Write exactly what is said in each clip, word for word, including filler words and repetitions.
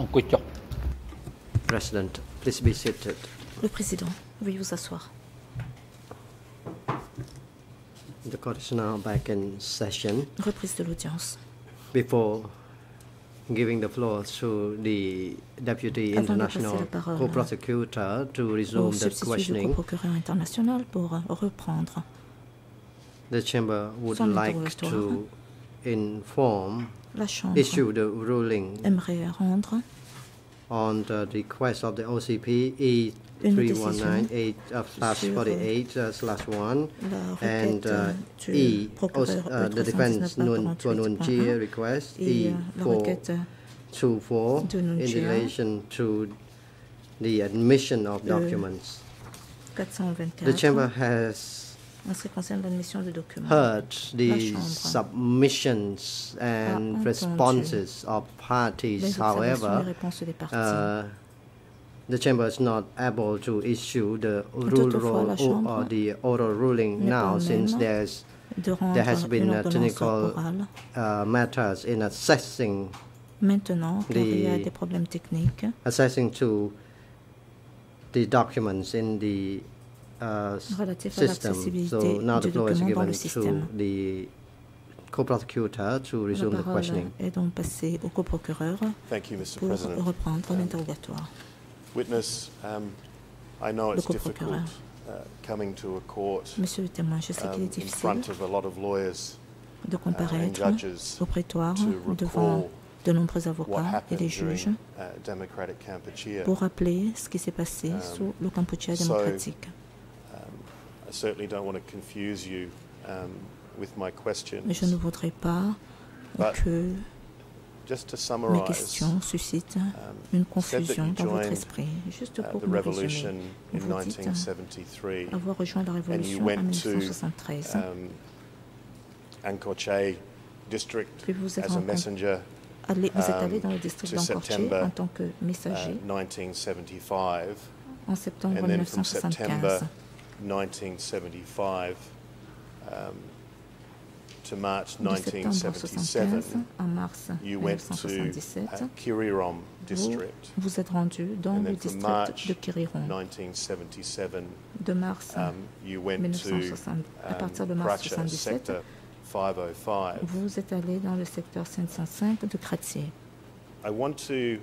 President, please be seated. Le président, veuillez vous asseoir. The court is now back in session. Reprise de l'audience. Before giving the floor to the Deputy Avant de International passer la parole Co-Prosecutor to au resume the substitut du questioning, co-procureur international pour reprendre the Chamber would son like interrogatoire. to inform, La Chambre issue the ruling aimerait rendre on the request of the O C P E three one nine eight slash forty-eight slash one la and requête uh, du E, procureur uh, the defense Nun Nunjie request et E la four requête two four de in Nunjia relation to the admission of de documents. quatre cent The vingt-quatre Chamber has en ce qui concerne l'admission de documents. heard La the Chambre submissions a and entendu responses of les parties. observations et However, réponses des parties. uh, the Chamber is not able to issue the rule Toutefois, la or, Chambre or the oral ruling n'est now, pas since même there's de rendre there has been une uh, ordonnance technical orale. uh, matters in assessing Maintenant, car il y a the- des problèmes techniques assessing to the documents in the uh, s- relatifs à system. l'accessibilité So now the du floor is document dans given le to système. the co-prosecutor to La resume the parole questioning. est donc passée au coprocureur Thank you, Mister pour President. reprendre Um, l'interrogatoire. Witness, um, I know Le it's coprocureur. difficult uh, coming to a court Monsieur le témoin, je sais qu'il um, est in difficile front of a lot of lawyers de uh, and comparaître judges au prétoire to devant recall de nombreux what avocats et happened les juges during uh, Democratic Kampuchea. pour rappeler ce qui s'est passé Um, sous le Kampuchea so- démocratique. Um, I certainly don't want to confuse you um, with my questions. Mais je ne voudrais pas But que Just to mes summarize, questions suscitent um, une you said that confusion you dans votre joined esprit. Juste uh, pour the me revolution résumer, in vous dites nineteen seventy-three, avoir rejoint la révolution en went mille to, neuf cent soixante-treize. um, Angkor District Puis vous êtes as a rencontré- messenger allé- vous êtes allé um, dans le district to d'Angkor-Ché September, en tant que uh, messager nineteen seventy-five, en septembre and then from September mille neuf cent soixante-quinze. nineteen seventy-five um, to March De nineteen septembre seventy-seven, soixante-quinze à mars you went to mille neuf cent soixante-dix-sept, uh, Kirirom vous District, vous êtes rendu dans and le then from district March de Kiriron. nineteen seventy-seven, De mars um, you went mille neuf cent to soixante, à um, partir de mars Pracha soixante-dix-sept, Sector five oh five. vous êtes allé dans le secteur cinq cent cinq de Kratzier. I want to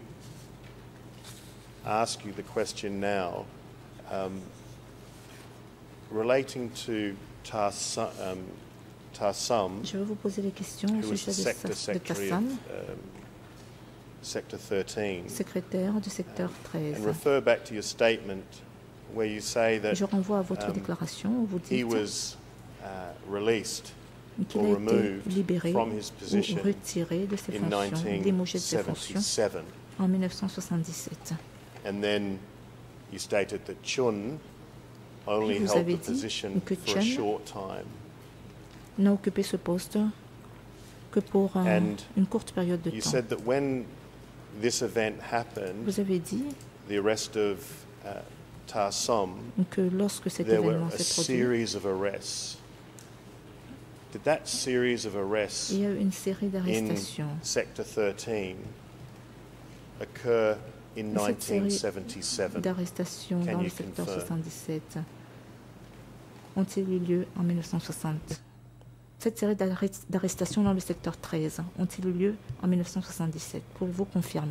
ask you the question now um, relating to Tarsum, um, Tarsum, Je vais vous poser des questions au who was sujet the de, sector Sa- de secretary Tassam, of um, Sector thirteen, secrétaire du secteur treize. and refer back to your statement where you say that Je renvoie à votre um, déclaration où vous he dites was uh, released qu'il or a été removed libéré from his ou position retiré de ses in fonctions, démogé de ses fonctions nineteen seventy-seven. en mille neuf cent soixante-dix-sept. And then you stated that Chun only Puis vous held avez the dit position que for a Chun short time. n'a occupé ce poste que pour euh, And une courte période de You temps. said that when this event happened, Vous avez dit the arrest of uh, Tarsum, que lorsque cet there were événement a s'est produit, series of arrests. Did that series of arrests il y a eu une série in d'arrestations. Sector thirteen occur in Cette série nineteen seventy-seven? d'arrestations Can dans le you secteur confirm? soixante-dix-sept ont-ils eu lieu en mille neuf cent soixante? Cette série d'arrest- d'arrestations dans le secteur treize ont-ils eu lieu en mille neuf cent soixante-dix-sept? Pour vous confirmer.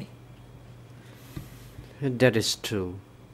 That is true.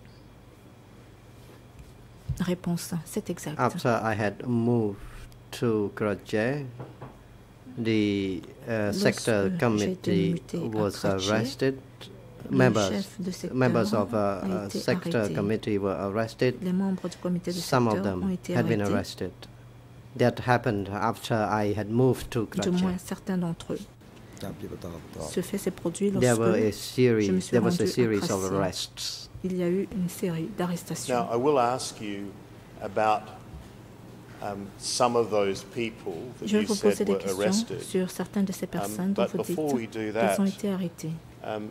Réponse, c'est exact. After I had moved to Karachi, the uh, sector Lorsque committee j'ai été muté à was Karachi, arrested. le Members, chef de secteur members of uh, a uh, été sector arrêté. committee were arrested. Les membres du comité de Some of secteur ont them été had been arrêtés. arrested. That happened after I had moved to Du Karachi. moins, certains d'entre eux. Ce fait s'est produit There were a lorsque series. je me suis There was rendu a à series of Karachi. arrests. il y a eu une série d'arrestations. Now, I will ask you about um, some of those people that Je vais you vous poser said des were questions arrested. sur certaines de ces personnes dont but vous before we dites do qu'elles that, ont été arrêtées. Um,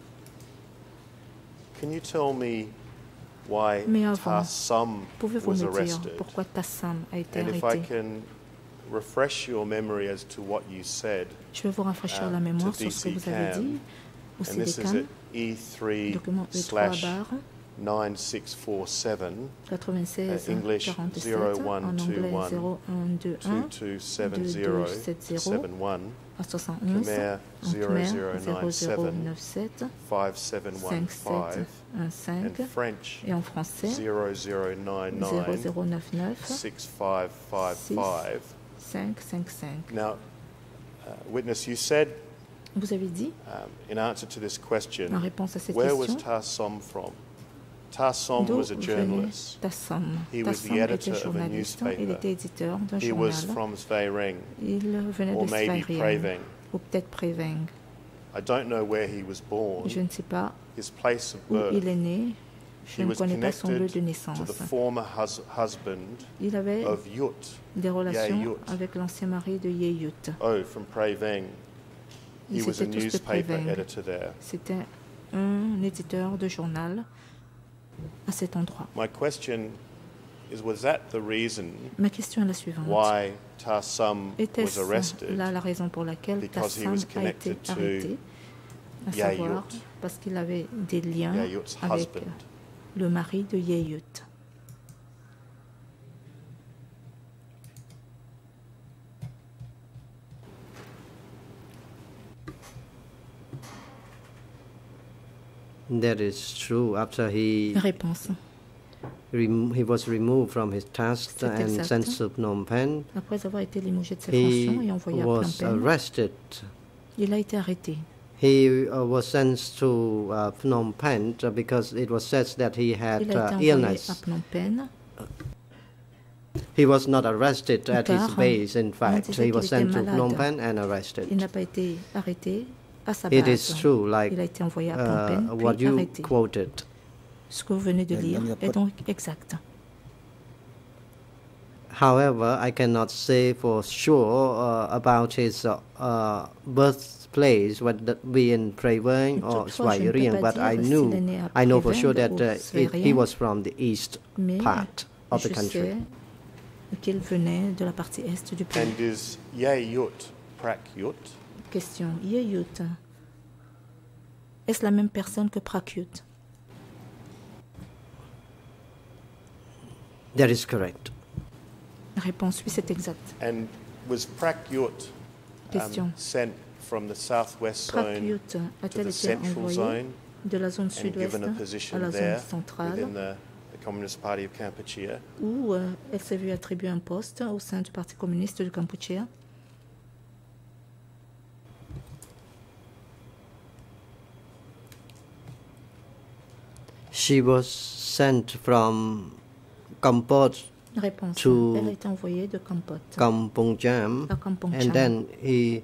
can you tell me why Mais avant, Tarsum pouvez-vous was me dire arrested? pourquoi Tassam a été And if I arrêté? can refresh your memory as to what you said Je vais vous rafraîchir uh, la mémoire to sur ce que D C vous avez Cam, dit au And this is CDCAM, at E three document E trois slash barre nine six four seven, quatre-vingt-seize uh, English quarante-sept, zero en one two anglais one zéro un deux un two two seven deux zero deux sept zéro seven one, à soixante et onze, Khmer en zero Khmer zero zéro nine zéro seven neuf sept five seven one cinq sept five, un cinq and French et en français zero zero nine zéro nine zéro neuf neuf six five five five. cinq cinq cinq. Now, uh, witness, you said Vous avez dit, um, in answer to this question, en réponse à cette where was question, Ta Som from? Ta Som d'où was a venait journalist. Tassam. He was Tassam the editor était of a journaliste, newspaper. il était éditeur d'un He was journal. from Sveireng, Il venait or de maybe Sveirien, Praveng. ou peut-être Préveng. I don't know where he was born, Je ne sais pas his place of où birth. il est né. Je He ne was connais pas son lieu connected de to naissance. the former hus- husband Il avait of Yut. des relations Yayut. avec l'ancien mari de Yeyut. Oh, from Praveng. He Ils was a étaient tous de newspaper Préveng. editor there. C'était un éditeur de journal à cet endroit. My question is, was that the reason Ma question est la suivante. why Ta Som was Était-ce arrested? là la raison pour laquelle Because he Tassam was a été connected to arrêté, à savoir Yayut. parce qu'il avait des liens Yayut's avec husband. le mari de Yeyut. That is true. After he Réponse. rem- he was removed from his task C'est and exact. sent to Phnom Penh, Après avoir été limogé de ses he fonctions et envoyé à Phnom was Penh, arrested. il a été arrêté. He uh, was sent to uh, Phnom Penh uh, because it was said that he had Il a été uh, envoyé à illness. Phnom Penh He was not arrested at his car base. In on fact, disait he was qu'il sent était to Phnom malade. Penh and Il arrested. n'a pas été arrêté à sa It base. is true, like Il a été envoyé à Phnom uh, Penh, what puis you arrêté. quoted. Ce que vous venez de Il y a- lire il y a est pas- donc exact. However, I cannot say for sure uh, about his uh, uh, birthplace, whether that be in Praveng or Toutefois, je ne peux Svayriang, pas but I dire knew, s'il est né à I know for Préveng sure that ou uh, it, he Svayriang, was from the east mais part of the je country. sais qu'il venait de la partie est du pays. And is Yayut Prak Yut? Question. Yeyut, est-ce la même personne que Prakyut? That is correct. Réponse oui, c'est exact. And was Prak Yut Question. um, sent from the southwest zone Prakyut to a-t-elle the été central envoyée zone de la zone and sud-ouest given a à position la zone there centrale, within the, the Communist Party of Kampuchea? où euh, elle s'est vue attribuer un poste au sein du Parti communiste du Kampuchea? She was sent from Kampot Réponse. To Elle a été envoyée de Kampot Kampong Jam, à Kampong and Cham. then he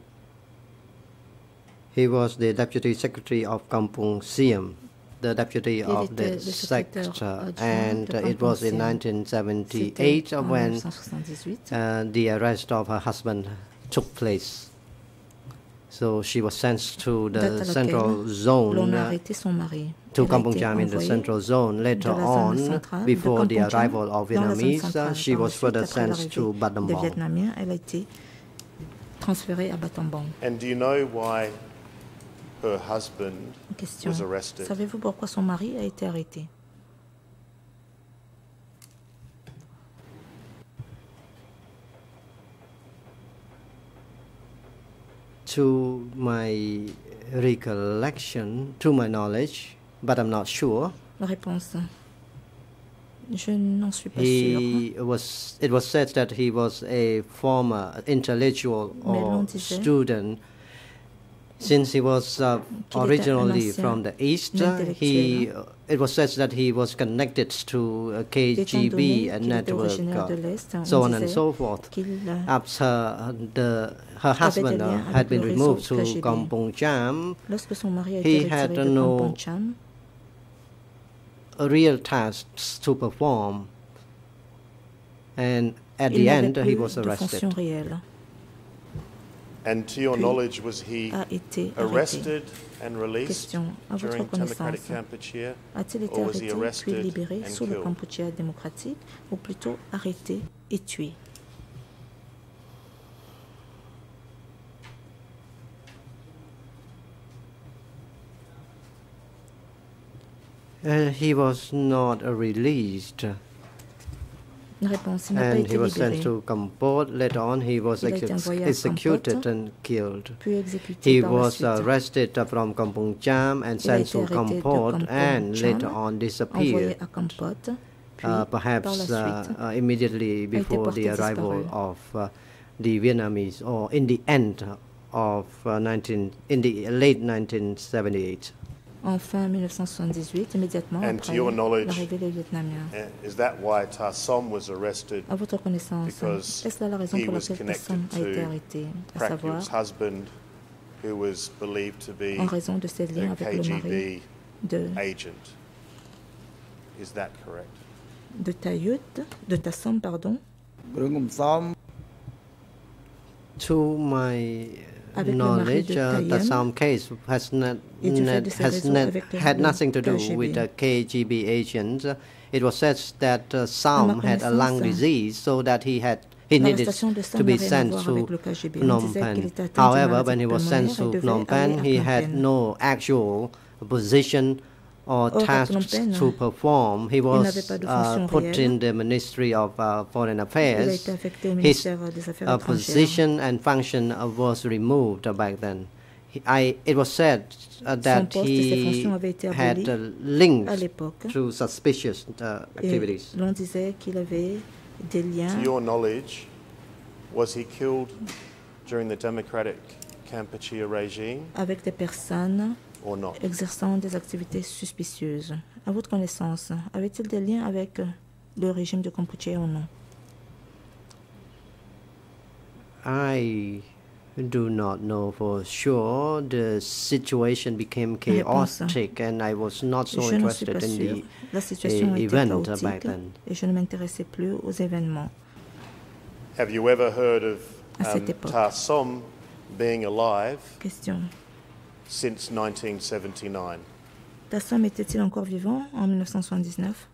he was the deputy secretary of Kampong Siam, the deputy Il of était the le secrétaire sector, adjoint and de uh, it Kampong was in Siam. nineteen C'était seventy-eight en when mille neuf cent soixante-dix-huit. uh, the arrest of her husband took place. So she was sent to Date à the laquelle central l'on zone, a uh, arrêté son mari. to Elle a Kampong été Jam in the envoyée central zone. Later de la zone on, centrale, before de the Kampong Jam, arrival of dans la zone Vietnamese, uh, centrale. she Par la was suite, further après sent l'arrivée to des Battambang. Vietnamiens, elle a été transférée à Battambang. And do you know why her husband Question. was arrested? Savez-vous pourquoi son mari a été arrêté? To my recollection, to my knowledge, but I'm not sure, Réponse. Je n'en suis pas sûre. he was. It was said that he was a former intellectual Mais or l'on disait student. Since he was uh, qu'il était un originally ancien from the east, uh, he uh, it was said that he was connected to a K Étant G B donné a qu'il était network, originaire de uh, l'Est, on so on and disait so forth. qu'il euh, After uh, the her husband des uh, liens had avec been le réseau removed to K G B. Kampong Jam, lorsque son mari a he été had retiré de no Kampong Cham, real tasks to perform, and at il the n'avait end plus he was de fonction arrested. réelle. And to your Puis knowledge, was he a été arrêté. arrested and released Question. À votre during Democratic connaissance, Kampuchea? a-t-il été or was he arrêté puis arrested libéré and sous le killed? Kampuchea démocratique, ou plutôt arrêté et tué? Uh, he was not uh, released. Réponse, il n'a pas And été he was sent libéré, to Kampot. Later on, he was Il a été exe- envoyé à executed Kampot, and killed. puis exécuté He par la was suite, arrested uh, from Kampong Cham and Il a sent été to arrêté de Kampot Kampong and Cham, later on envoyé disappeared. à Kampot, puis Uh, par perhaps la uh, suite, uh, immediately before porté the arrival disparu. of uh, the Vietnamese, or in the end of uh, nineteen in the late nineteen seventy-eight. en fin mille neuf cent soixante-dix-huit, immédiatement And to après your knowledge, l'arrivée des Vietnamiens. Uh, Is that why Ta Som was arrested? À votre connaissance, Because est-ce là la raison he pour was laquelle Tassom connected a été to arrêté, à Prak savoir Yuk's husband, who was believed to be en raison de ses liens a avec le mari K G B de, agent? Is that correct? de Tayut, de Tassom, pardon, To my Avec le mari knowledge, de uh, the Taïem, Sam case has not, et du fait not de ses has réseaux not avec le- had le nothing to do K G B. with the K G B agents. Uh, It was said that uh, Sam had a lung connaissance, disease, so that he had he needed l'arrestation de Sam to n'a be rien à sent voir to avec le K G B. On Phnom disait qu'il Penh. était atteint d'une However, maladie when he was sent pulmonaire et to devait Phnom aller Penh, à he Phnom had Penh. no actual position or Or, à tasks Phnom Penh, to perform. He was n'avait pas de uh, fonction put réelle. in the Ministry of uh, Foreign Il a Affairs. été affecté au His ministère des Affaires uh, étrangères. position and function uh, was removed uh, back then. He, I, it was said uh, that poste et ses he fonctions avaient été had abolies uh, links à l'époque. to suspicious uh, Et activities. l'on disait qu'il avait des liens. To your knowledge, was he killed during the democratic Kampuchea regime avec des personnes or not? exerçant des activités suspicieuses. À votre connaissance, avait-il des liens avec le régime de Kampuchea ou non? I do not know for sure. The situation became chaotic, and I was not so Je ne suis pas interested in sûre. the La situation uh, était event uh, back chaotique then. et je ne m'intéressais plus aux événements. Have you ever heard of À cette um, époque. Ta Som being alive Question. since nineteen seventy-nine? Tassom était-il encore vivant en mille neuf cent soixante-dix-neuf?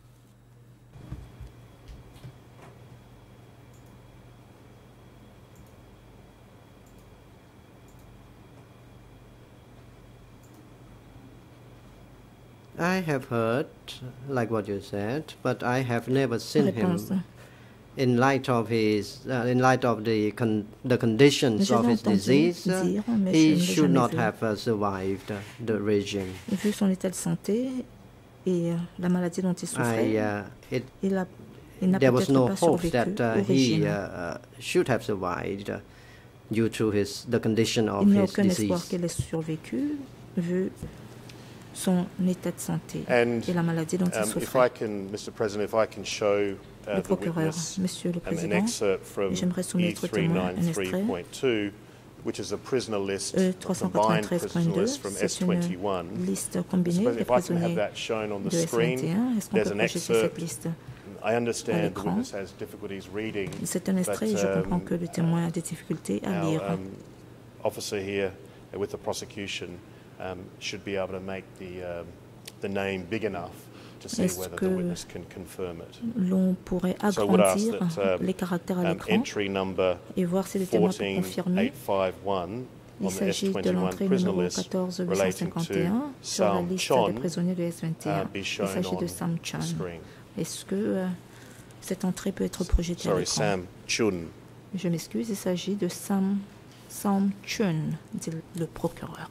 I have heard, like what you said, but I have never seen Réponse. him in light of his, uh, in light of the con- the conditions Je of l'ai his entendu disease. uh, dire, mais je he ne l'ai should jamais not vu. have uh, survived uh, the regime. Vu son état de santé et euh, la maladie dont il souffrait, I, uh, it, il a- il n'a there was peut-être no pas hope survécu that uh, au he régime. uh, uh, should have survived uh, due to his the condition of Il n'y a his aucun espoir disease. qu'elle ait survécu vu son état de santé And et la maladie dont il um, if I souffrait. can, Mister President, if I can show uh, Le the procureur, witness Monsieur le um, an Président, excerpt from j'aimerais E soumettre au three témoin un ninety-three extrait. point two, which is a prisoner list, E a trois cent combined quatre-vingt-treize point prisoner deux, list from S c'est twenty-one. une liste Mister combinée des President, if I can have prisonniers that shown on the de S vingt et screen, un. Est-ce qu'on there's peut an projeter cette excerpt. liste? I understand the l'écran? witness has difficulties reading, C'est un extrait but, et je comprends um, que le témoin a des difficultés à lire. our um, officer here uh, with the prosecution um, should be able to make the um, the name big enough to see Est-ce whether que the witness can confirm it. L'on pourrait So I would ask agrandir that um, les caractères à um, l'écran entry number et voir si le témoin peut fourteen confirmer. eight fifty-one Il on the S s'agit de twenty-one l'entrée prisoner numéro list quatorze huit cent relating cinquante to et un sur la Sam liste Chon des prisonniers de S vingt et uh, un. be Il shown s'agit de on Sam the Chon. screen. Est-ce que euh, cette entrée peut être projetée à Sorry, l'écran? Sam Chun. Je m'excuse, il s'agit de Sam, Sam Chun, dit le procureur.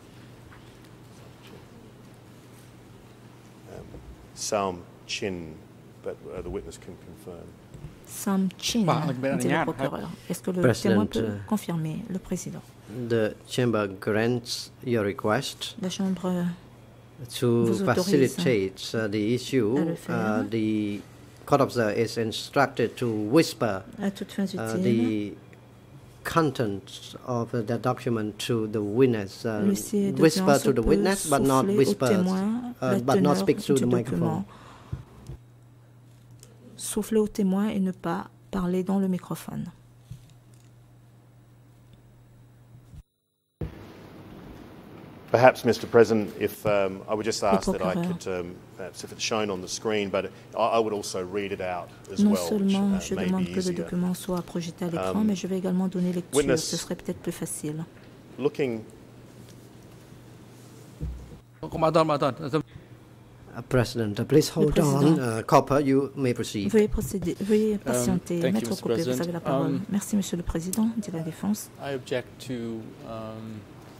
Sam Chin, but uh, the witness can confirm. Sam Chin, Bah, avec dit le Bernard, procureur. Est-ce que le President, témoin peut euh, confirmer? Le président. The chamber grants your request La Chambre euh, to vous autorise facilitate uh, the issue. à le faire. Uh, the court officer is instructed to whisper à toutes fins uh, utiles, the content of the document to the witness. Uh, l'huissier whisper d'audience to the peut witness, but not souffler au whisper, témoin uh, la but not teneur speak through du the microphone. document. Souffler au témoin et ne pas parler dans le microphone. Perhaps, Mister President, if um, I would just ask that I procureur. could, um, perhaps if it's shown on the screen, but I, I would also read it out as Non well, which seulement uh, je may demande be que le easier. document soit projeté à l'écran, Um, mais je vais également donner lecture. witness- Ce serait peut-être plus facile. Looking, Madame, madame, Uh, President, uh, please hold on. Uh, Copper, you may proceed. Veuillez procéder, veuillez patienter. Um, thank you, Maître Mister Copé, vous President. avez la parole. Um, Merci, Monsieur le Président, dit la Défense. I object to um,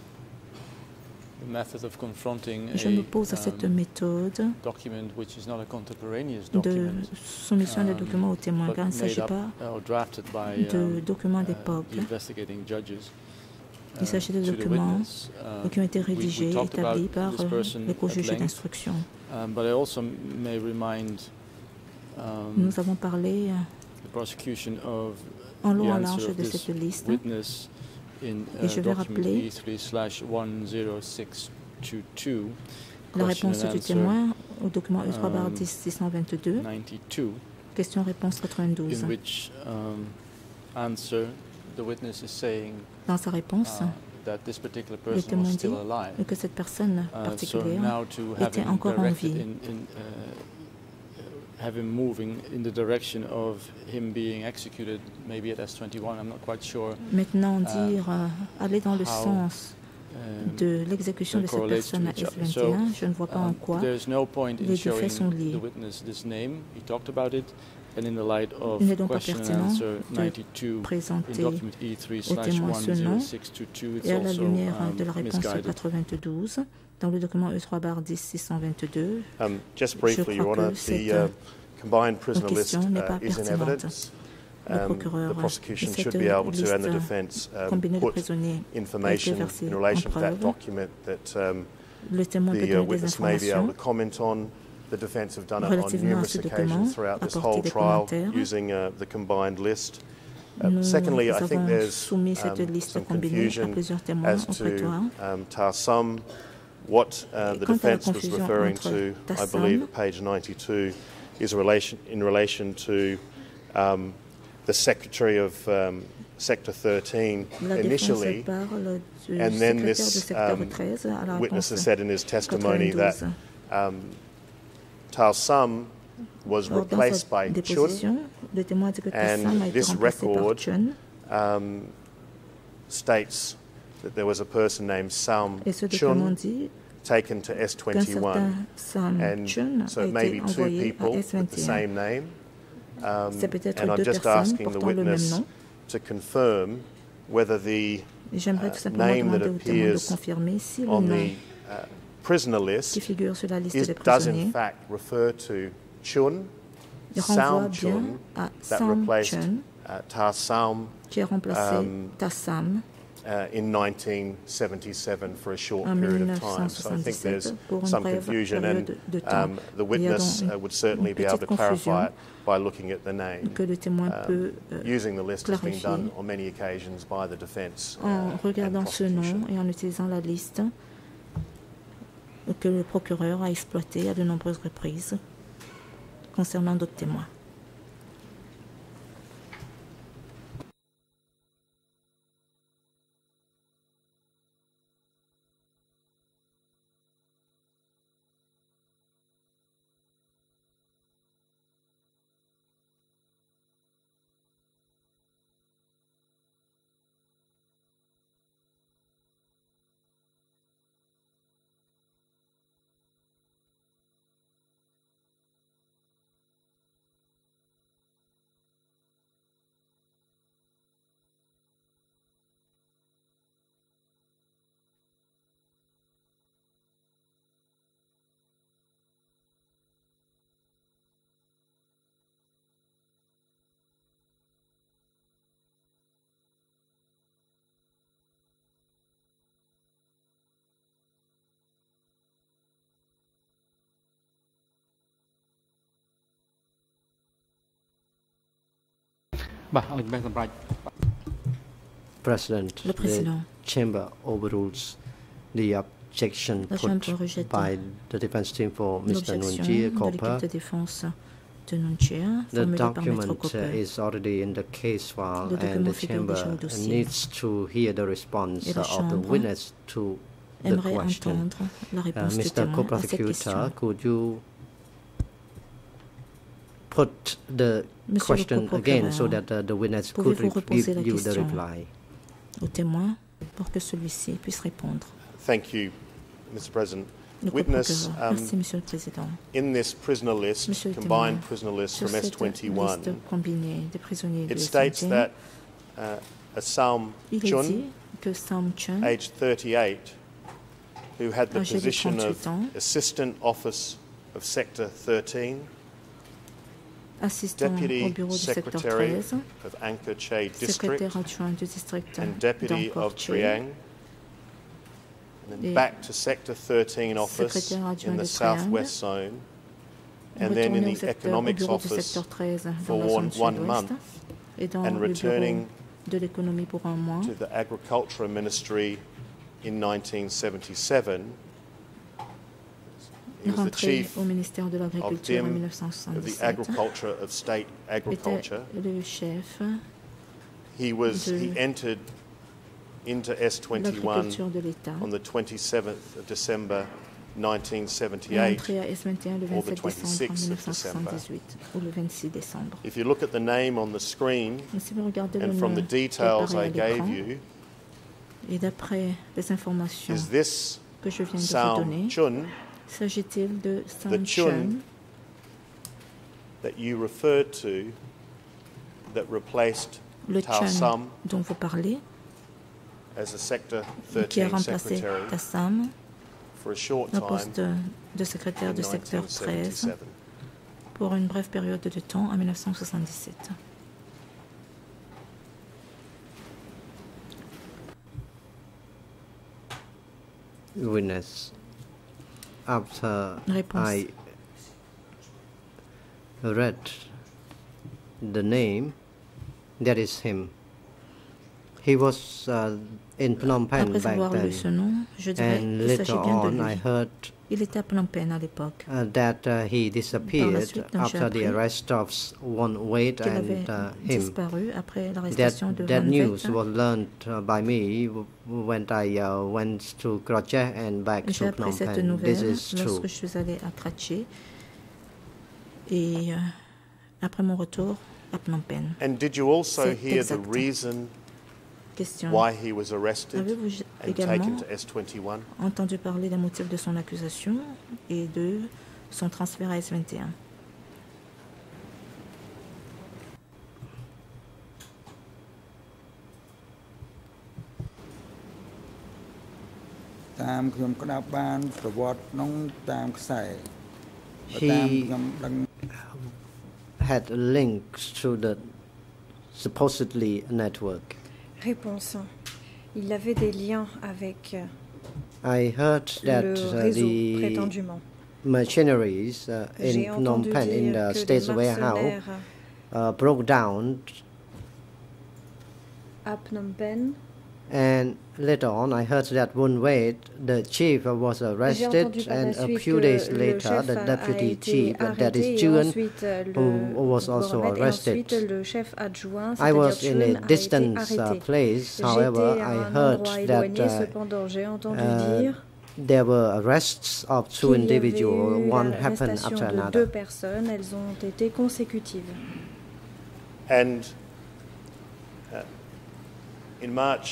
the method of confronting Je a m'oppose à cette um, méthode document which is not a contemporaneous de document, soumission des um, documents aux témoins, but car il ne made s'agit up pas or drafted by de um, documents uh, d'époque. the investigating judges. Il s'agit de to the documents witness. Um, qui ont été we- we rédigés, talked about établis par this person les co-juges at length, d'instruction. um, but I also may remind um, Nous avons parlé the prosecution of en long the et en answer large of de this cette liste. witness in Et uh, je vais document rappeler E three slash one zero six two two, la question réponse and du answer témoin au document E trois barre um, dix six cent vingt-deux, ninety-two, question-réponse quatre-vingt-douze. in which um, answer the witness is saying Dans sa réponse, uh, that this particular le person témoin was dit still alive. que cette personne Uh, so particulière now to have était him encore en directed vie. in, in, uh, have him moving in the direction of him being executed, maybe at S twenty-one, I'm not quite sure. Maintenant, uh, dire euh, aller dans le how, sens Um, de l'exécution de that cette correlates to personne à each S other. vingt So, et un, je ne vois pas en um, quoi there's no point in les deux faits sont showing liés. the witness this name. He talked about it, and in the light of Il n'est donc pas question and pertinent answer de ninety-two in présenter document E three au slash témoin one ce zero nom six two two, it's et à la also lumière um, de la réponse misguided. quatre-vingt-douze dans le document E trois barre dix six cent vingt-deux. Um, just Je briefly, Your crois Honour, que the cette uh, combined prisoner list question n'est uh, pas is in pertinente. evidence. Le Um, procureur the prosecution de cette should be able to, and the liste defence, um, combinée de put prisonniers a été information versée in en relation to that preuve. document that um, Le témoin peut the uh, donner des witness may be able informations to comment on. The defence have done it on relativement à numerous ce document, occasions throughout this apporter whole des trial commentaires. using uh, the combined list. Uh, Nous secondly, I think avons there's soumis cette um, liste some combinée à confusion plusieurs témoins as au to prétoire. um, Tarsum. What uh, the Quant à la defence was confusion referring entre to, I Tassam believe, at page ninety-two, is a relation, in relation to um, the Secretary of um, Sector thirteen La défense initially, parle du and then secrétaire this du secteur um, treize à la witness réponse has said in his testimony that quatre-vingt-douze. um, Tarsum was Or, dans replaced sa by Chun. déposition, le témoin a dit que and Tassam a été this remplacé par record Chun, um, states that there was a person named Sam et ce document Chun dit taken to S qu'un certain twenty-one. Sam And Chun so a it may été be two envoyé à people S with the vingt et un. same name. Um, C'est peut-être and I'm deux just personnes asking the portant le même witness nom. to confirm whether the Et j'aimerais uh, tout simplement name that demander au témoin de appears confirmer si le on nom the uh, prisoner qui list figure sur la liste is, des does in prisonniers fact refer to Chun, renvoie Sam bien Chun, à that Sam replaced Chun, uh, Tarsum qui a remplacé um, Tassam uh, in nineteen seventy-seven for a short en period of time. So I think there's mille neuf cent soixante-dix-sept pour une some brève confusion, and période de temps. um, the Il y a witness donc uh, would certainly une be able to petite clarify confusion it by looking at the name. que le témoin Um, peut euh, using the list has been clarifier done on many occasions by the defence uh, en and regardant ce nom prosecution. et en utilisant la liste que le procureur a exploitée à de nombreuses reprises concernant d'autres témoins. President, Le the président, chamber overrules the objection la put Chambre rejette by the defense team for Mister l'objection Nunjia de l'équipe Copper. de défense de Nunchia The formulée par Maître document uh, Copper. is already in the case file, Le and document the figure chamber déjà au dossier. needs to hear the response Et la uh, of the Chambre witness to the Aimerait question. entendre la Uh, réponse du Mister témoin à cette Co-prosecutor, question. could you put the Monsieur le question again so co-procureur, that uh, the witness could pouvez-vous re- give reposer la you the question reply? au témoin pour que celui-ci puisse répondre. Thank you, Mister President. le Witness, co-procureur. um, Merci, Monsieur le Président. in this prisoner list, Monsieur le combined témoin, prisoner list sur from S cette twenty-one, liste combinée des prisonniers de it states S vingt et un, that uh, a Sam il est Chun, dit que Sam Chun, aged thirty-eight, who had the âgé de position of trente-huit ans, Assistant Office of Sector thirteen, assistant au Deputy bureau du secteur Secretary treize, of Angkor Chait District, secrétaire adjoint du district and Deputy d'Angkor of Chait, Triang, and then et back to Sector thirteen office secrétaire adjoint in the de Triang, southwest zone, and then in retourné au, the secteur, au economics bureau du office secteur treize dans for la one, zone one sud-ouest month, et dans and le bureau returning de l'économie pour un mois, to the Agriculture Ministry in nineteen seventy-seven. He was the rentré chief au ministère de of l'Agriculture en D I M, mille neuf cent of the soixante-dix-sept, Agriculture of State était Agriculture. le chef He was de he entered into S de twenty-one l'agriculture de l'État. on the twenty-seventh of December nineteen Il est seventy-eight. entré à S vingt et un le or the vingt-sept décembre twenty-sixth mille of neuf cent soixante-dix-huit ou le vingt-six décembre. If you look at the name on the screen Et si vous regardez le and from nom the qui details apparaît à I gave l'écran, you, et d'après les informations is this que je viens de vous Sam donner, Chun s'agit-il de Sam The Chun Chun that you referred to that replaced le Tao Chun Sam dont vous parlez, as a Sector qui a thirteen remplacé secretary Tassam for a short au time poste de secrétaire in du secteur nineteen treize seventy-seven. pour une brève période de temps en mille neuf cent soixante-dix-sept. Witness. After Réponse. I read the name, that is him. He was uh, in Phnom Penh Après back avoir lu ce then, nom, je dirais and qu'il later s'agit bien de on I lui. heard Il était à Phnom Penh à l'époque. uh, that uh, he disappeared suite, donc, j'ai after the appris arrest of s- Won Wait qu'il avait and uh, him. disparu après That, l'arrestation de that Van news Vette. was learned uh, by me w- when I uh, went to Krache and back J'ai to appris Phnom cette Penh. nouvelle This is true. lorsque je suis allée à Kratchi et euh, après mon retour à Phnom Penh. And did you also C'est hear the exact. reason Question. why he was arrested Avez-vous and également taken to S twenty-one? entendu parler des motifs de son accusation et de son transfert à S vingt et un? តាមខ្ញុំក្តាប់បានប្រវត្តិក្នុងតាមខ្សែបើតាម He ខ្ញុំដឹង had links to the supposedly network. Réponse. Il avait des liens avec euh, I heard that le uh, réseau, the prétendument. machineries uh, in J'ai Phnom entendu Penh in dire the que les state's warehouse mercenaires uh, broke down, à Phnom Penh, and later on I heard that Won Wait, the chief, uh, was j'ai arrested, entendu par and la a suite few que days le later chef the a, a deputy été chief, uh, that arrêté is et Chun, ensuite euh, le who was also Gouvernement, et arrested. ensuite le chef adjoint, I c'est-à-dire was in Chun, a a été distant uh, arrêté. place, J'étais however, à I un heard endroit that éloigné, uh, cependant j'ai entendu uh, dire there were arrests of two qu'il y avait individuals, eu one happened l'arrestation after de deux another. personnes, elles ont été consécutives. And uh, in March,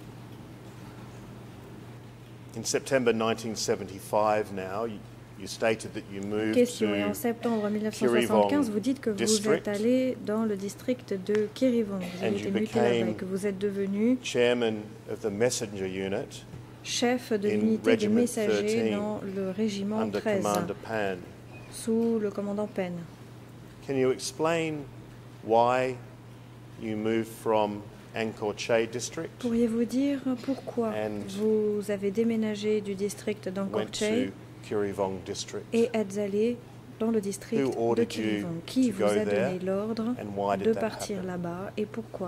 in September nineteen seventy-five now, you, you stated that you moved Question. Et en to septembre mille neuf cent soixante-quinze, vous dites que vous District. êtes allé dans le district de Kirivong. Vous avez And été you muté là-bas et became que vous êtes devenu chairman of the messenger unit chef de in l'unité des Regiment messagers thirteen, dans le régiment under treize, Commander Pan. sous le commandant Penn. Can you explain why you moved from Angkor Chait district, Pourriez-vous dire pourquoi And vous avez déménagé du district d'Angkor went Chait to Kirivong district, et êtes allé dans le district Who de ordered you Kirivong? Qui to vous go a there? donné l'ordre and why did de that partir happen? là-bas et pourquoi?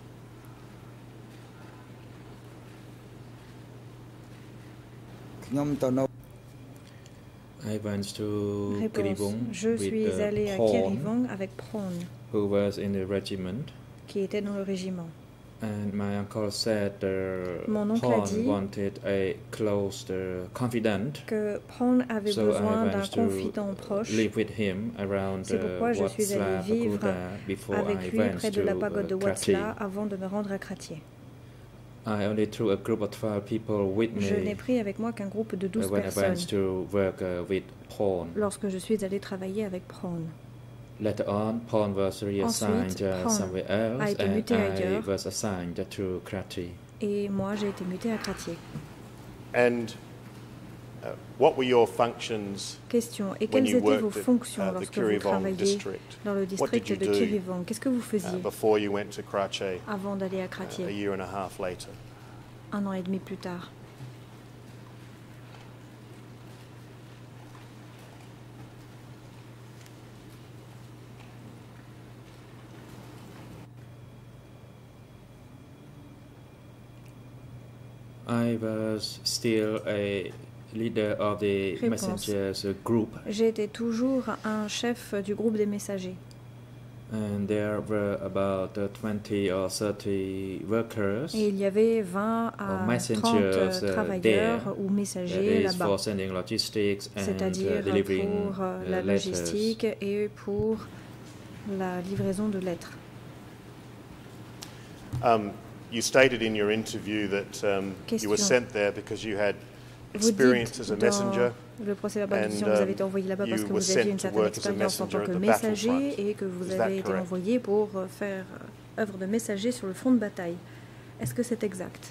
I went to Réponse. Kiribong Je with suis uh, allé à Paul, Kirivong avec Prawn, who was in the regiment, qui était dans le régiment. and my uncle said uh, Mon oncle a Paul dit wanted a close uh, confidant, Que Prawn avait so besoin I d'un went to confident proche. live with him around C'est uh, pourquoi je suis allé Watsla vivre Pagoda before avec I lui went près de la to pagode de uh, Kratie. Watsla avant de me rendre à Kratie. I only took a group of twelve people with Je n'ai me pris avec moi qu'un groupe de douze when I personnes went to work uh, with Paul. lorsque je suis allée travailler avec Prawn. Later on, Paul was reassigned Ensuite, uh, Paul somewhere else, a été and muté I ailleurs. was assigned to Kratie. Et moi, j'ai été mutée à Cratier. And uh, what were your functions Question. Et when quelles you étaient vos worked at fonctions uh, the lorsque vous Kirivong travailliez district? dans le What district did you de do Kirivong? Qu'est-ce que vous uh, faisiez before you went to Kratie avant d'aller à uh, a Cratier, year and a half later? un an et demi plus tard? I was still a leader of the Réponse. messengers group, J'étais toujours un chef du groupe des messagers. and there were about uh, twenty or thirty workers. Et il y avait vingt à Or messengers, trente uh, travailleurs there. ou That messagers is là-bas, for sending logistics and uh, c'est-à-dire delivering pour euh, uh, la letters. logistique et pour la livraison de lettres. Um, you stated in your interview that um, you were Question. sent there because you had Vous experience dites as a dans messenger. le procès verbal and, d'audition que vous avez um, été envoyé là-bas parce you que were vous aviez sent une to certaine work as a expérience en tant que messenger at the messager battlefront. et que vous Is that avez été correct? envoyé pour euh, faire euh, œuvre de messager sur le front de bataille. Est-ce que c'est exact?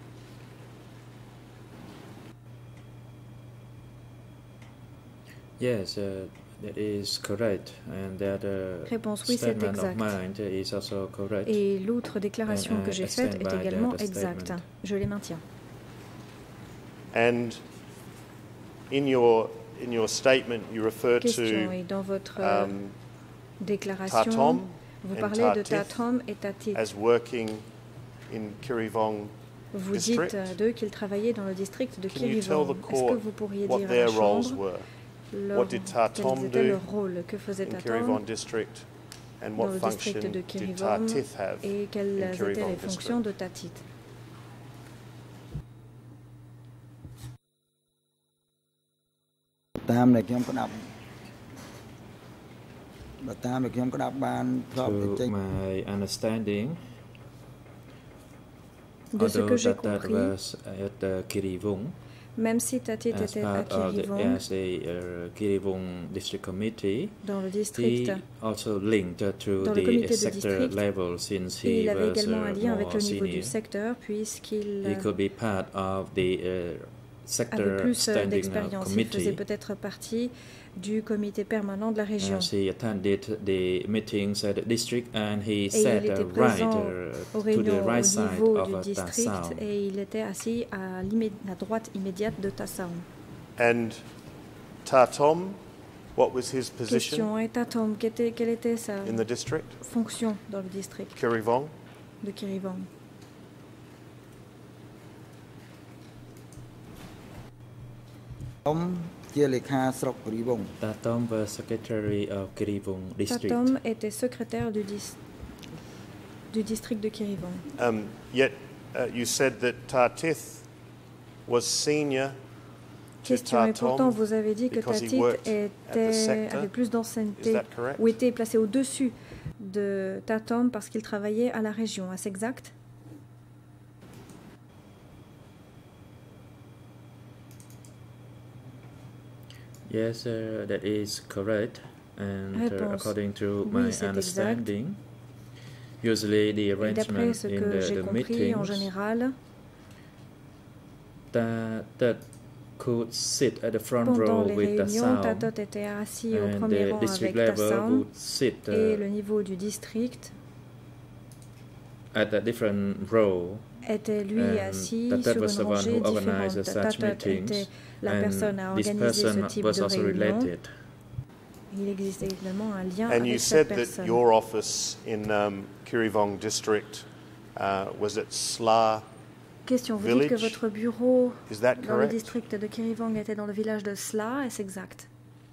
Yes, uh, that is correct, and that uh, Réponse oui, c'est statement of exact. mine is also correct. Et l'autre déclaration And I que j'ai faite stand est by également that exacte. statement. Je les maintiens. And in your in your statement, you refer Question. to Et dans votre euh, um, déclaration, Tatom vous and parlez de Tatith Tatom et Tatit. as working in Kirivong. Vous district. dites euh, d'eux qu'ils travaillaient dans le district de Can you tell the Kirivong. Est-ce que court vous pourriez what dire à their la roles Chambre were leur, What did Tatom quels étaient do leurs rôles? Que faisait in Tatom Kirivong district, and dans what le function district de did Kirivong Tatith have et quelles in étaient Kirivong les fonctions district? de Tatit? Tam ដែលខ្ញុំក្តាប់បើតាមដែលខ្ញុំក្តាប់បានធ្លាប់តែចេញ To my understanding, De ce que although j'ai that, that compris, was at uh, Kirivong, même si Tatit as était à part of the Kirivong, as a uh, Kirivong district committee, dans le district, he also linked uh, to dans le the comité de sector district, level since et he il avait was également un uh, lien avec more le niveau senior. du secteur puisqu'il He could be part of the uh, avait sector plus euh, standing uh, d'expérience. Il faisait committee. peut-être partie du comité permanent de la région. As he attended the meetings at the district, and he Et sat il était uh, right présent uh, aux to the réunions right au side niveau of du uh, district Tassam. et il était assis à la droite immédiate de Tassaum. And Tatom, what was his position Question. Et Tatom, quelle était, quelle était sa in the district? fonction dans le district Kirivong? de Kirivong? ខ្ញុំជាលេខាស្រុកគិរីវង្ស Tatom was secretary of Kirivong district. Tatom était secrétaire du, dis- du district de Kirivong. Um, yet uh, you said that Tatith was senior to Question. Et pourtant, Tatom. vous avez dit que because he Tatit worked at the était, sector. avait plus Is d'ancienneté that correct? ou était placé au-dessus de Tatom parce qu'il travaillait à la région. Est-ce exact? Yes, uh, that is correct. And uh, Réponse. according to Oui, my c'est exact. understanding, usually the Et d'après arrangement ce in que the, j'ai the compris, en meetings général, that, that could sit at the front pendant row les with the réunions, sound, Tatot était assis au and premier the rang district avec level Tassaum would sit et uh, le niveau du district at a different row. était lui And assis Tatot sur was the une one rangée who organized différente. such Tatot meetings, était la and personne à this organiser ce person type was de also réunion. related. Il existait également un lien And you avec said cette that personne. your office in um, Kirivong district uh, was at Sla. Question, vous dites que Village. votre bureau Is that dans le correct? district de Kirivong était dans le village de Sla, est-ce exact?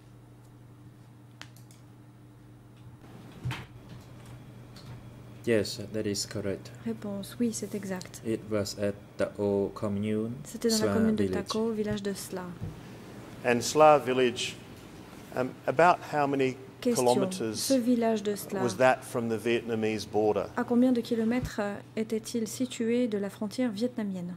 Yes, that is correct. Réponse, oui, c'est exact. It was at Tako commune, C'était dans la Sla commune de village. Tako, village de Sla. And Sla village, um, about how many Question. kilometres Ce village de Sla, was that from the Vietnamese border? à combien de kilomètres euh, était-il situé de la frontière vietnamienne?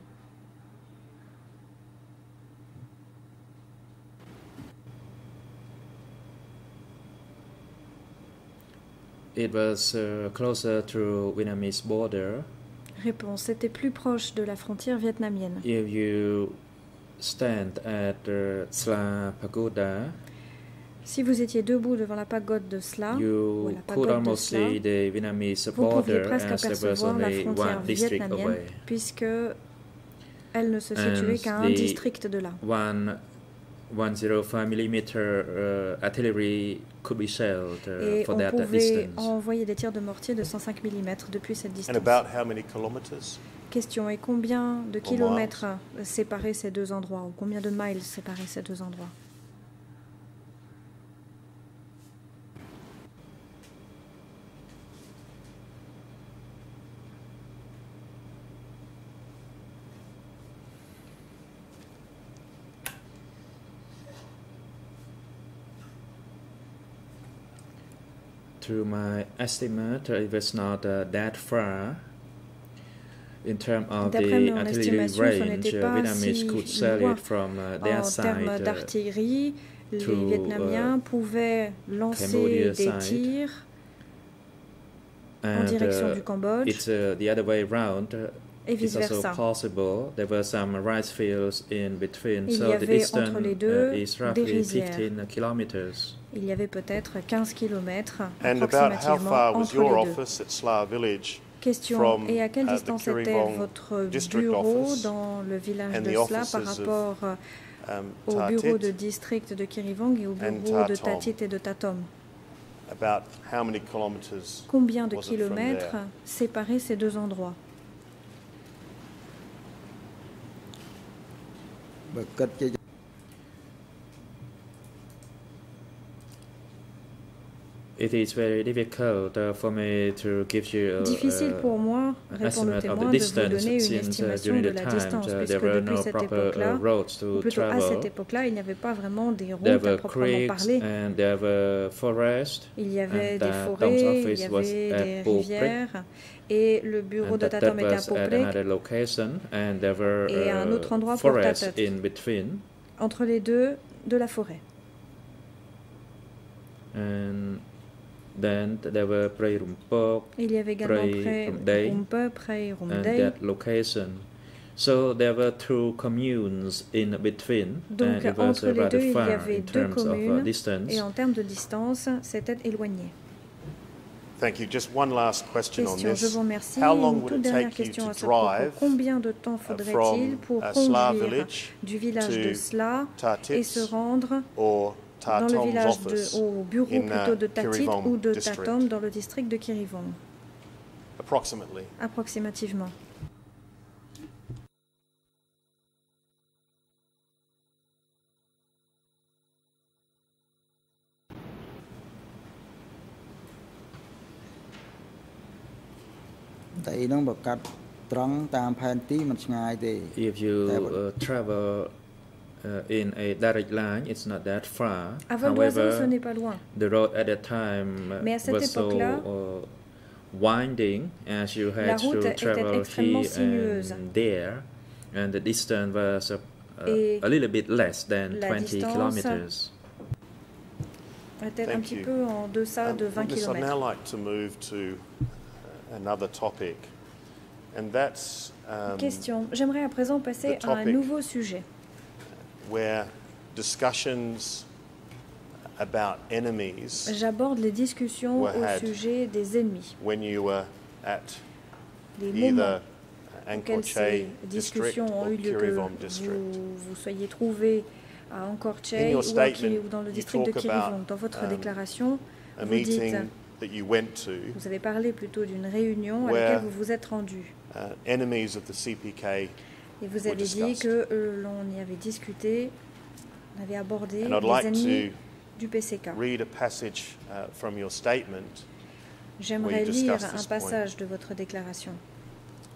It was uh, closer to Vietnamese border. Réponse. C'était plus proche de la frontière vietnamienne. If you stand at the Sla Pagoda, Si vous étiez debout devant la pagode de Sla, ou you la could pagode de almost Sla, see the Vietnamese vous pouviez border presque as there was apercevoir la only frontière one district vietnamienne, away. puisque elle ne se situait And qu'à un the district de là. One one zero five millimeter uh, artillery could be shelled uh, Et for on that pouvait distance. envoyer des tirs de mortier de cent cinq millimètres depuis cette And distance. about how many kilometres? Question. Et combien de miles. kilomètres séparaient ces deux endroits, ou combien de miles séparaient ces deux endroits? To my estimate, uh, it was not uh, that far. In terms of D'après the mon artillery estimation, ce range, n'était uh, pas Vietnamese si could sell loin. it from uh, their En side termes uh, d'artillerie, les to, Vietnamiens uh, pouvaient lancer Cambodia des side. tirs en and direction uh, du Cambodge it's uh, the other way around. Uh, et It's also vice-versa. possible. There were some rice fields in between, Il y so the avait distance entre les uh, deux is des roughly rizières. fifteen kilometers. Il y avait peut-être quinze kilomètres And about how approximativement far was entre your les deux. office at Sla Village Question. from Et à quelle uh, the distance était Kirivong votre district bureau office dans le village and de the Sla par offices of rapport euh, um, au bureau de Tatit? district de Kirivong et au and bureau de Tatom? Tatit et de Tatom? About how many kilometres? Combien de was it from kilomètres there? séparaient ces deux endroits? បើគិតជា It is very difficult uh, for me to give you a, Difficile pour moi, an répond le estimate of témoin, the de vous distance donner une since uh, estimation during de the la time distance, uh, there puisque were depuis no cette proper époque-là, uh, roads to ou plutôt à cette travel. époque-là, il n'y avait pas vraiment des There routes à were proprement creeks parler. and there were forests. Il y avait and des uh, Tom's forêts, il office y was avait at des Pau Prek, rivières, et le bureau and de that, Tatom that était à was Pau at Prek. another location, and there were Et à un autre uh, endroit pour forests Tatat. in between. Entre les deux, de la forêt. And then there were Prey Rumpok Il y avait également Prey Prey Rumday Rumpe, Prey and Rumday. that location. So there were two communes in between, Donc and it was entre uh, les deux, rather il y far avait in deux terms of uh, communes, distance. et en termes de distance, c'était éloigné. Thank you. Just one last question on Question, je this. vous remercie. How long Une would toute it dernière take you question to à ce propos. drive Combien de temps uh, faudrait-il from pour uh, Sla conduire Village du village de to Sla et se Tatit rendre or dans le Tatom's village de, office au bureau in plutôt uh, de Tatit Kirivong ou de district? Tatom dans le district de Kirivong, Approximately. approximativement? Tại nóបើកាត់ត្រង់តាមផែនទីមិនឆ្ងាយទេ If you That would- uh, travel uh, in a direct line, it's not that far. À vol d'oiseau, ce However, n'est pas loin. the road at that time uh, Mais à cette was so époque-là, uh, winding as you la had route to était travel extrêmement here sinueuse. and there, and the distance was uh, Et uh, a little bit less than la twenty distance kilometers. Était un Thank petit you. peu en deçà Um, de vingt I'd now kilomètres. like to move to uh, another topic, and that's um, Question. J'aimerais à présent passer the à un topic- nouveau sujet. where discussions about enemies J'aborde les discussions Were au had. sujet des ennemis. when you were at Les moments either auxquels Angkor ces Chey district discussions ont or eu lieu, que Kirivong district. vous, vous soyez trouvé à Angkor In Chey your ou, à Ki- statement, ou dans le you district de talk Kirivong. about, Dans votre um, déclaration, A vous dites, meeting that you went to, vous avez parlé plutôt d'une réunion à Where- laquelle vous vous êtes rendu. uh, enemies of the C P K, Et vous were avez dit discussed. que euh, l'on y avait discuté, on avait abordé and I'd les like ennemis to du P C K. read a passage uh, from your statement. J'aimerais where you lire discuss un this point. passage de votre déclaration.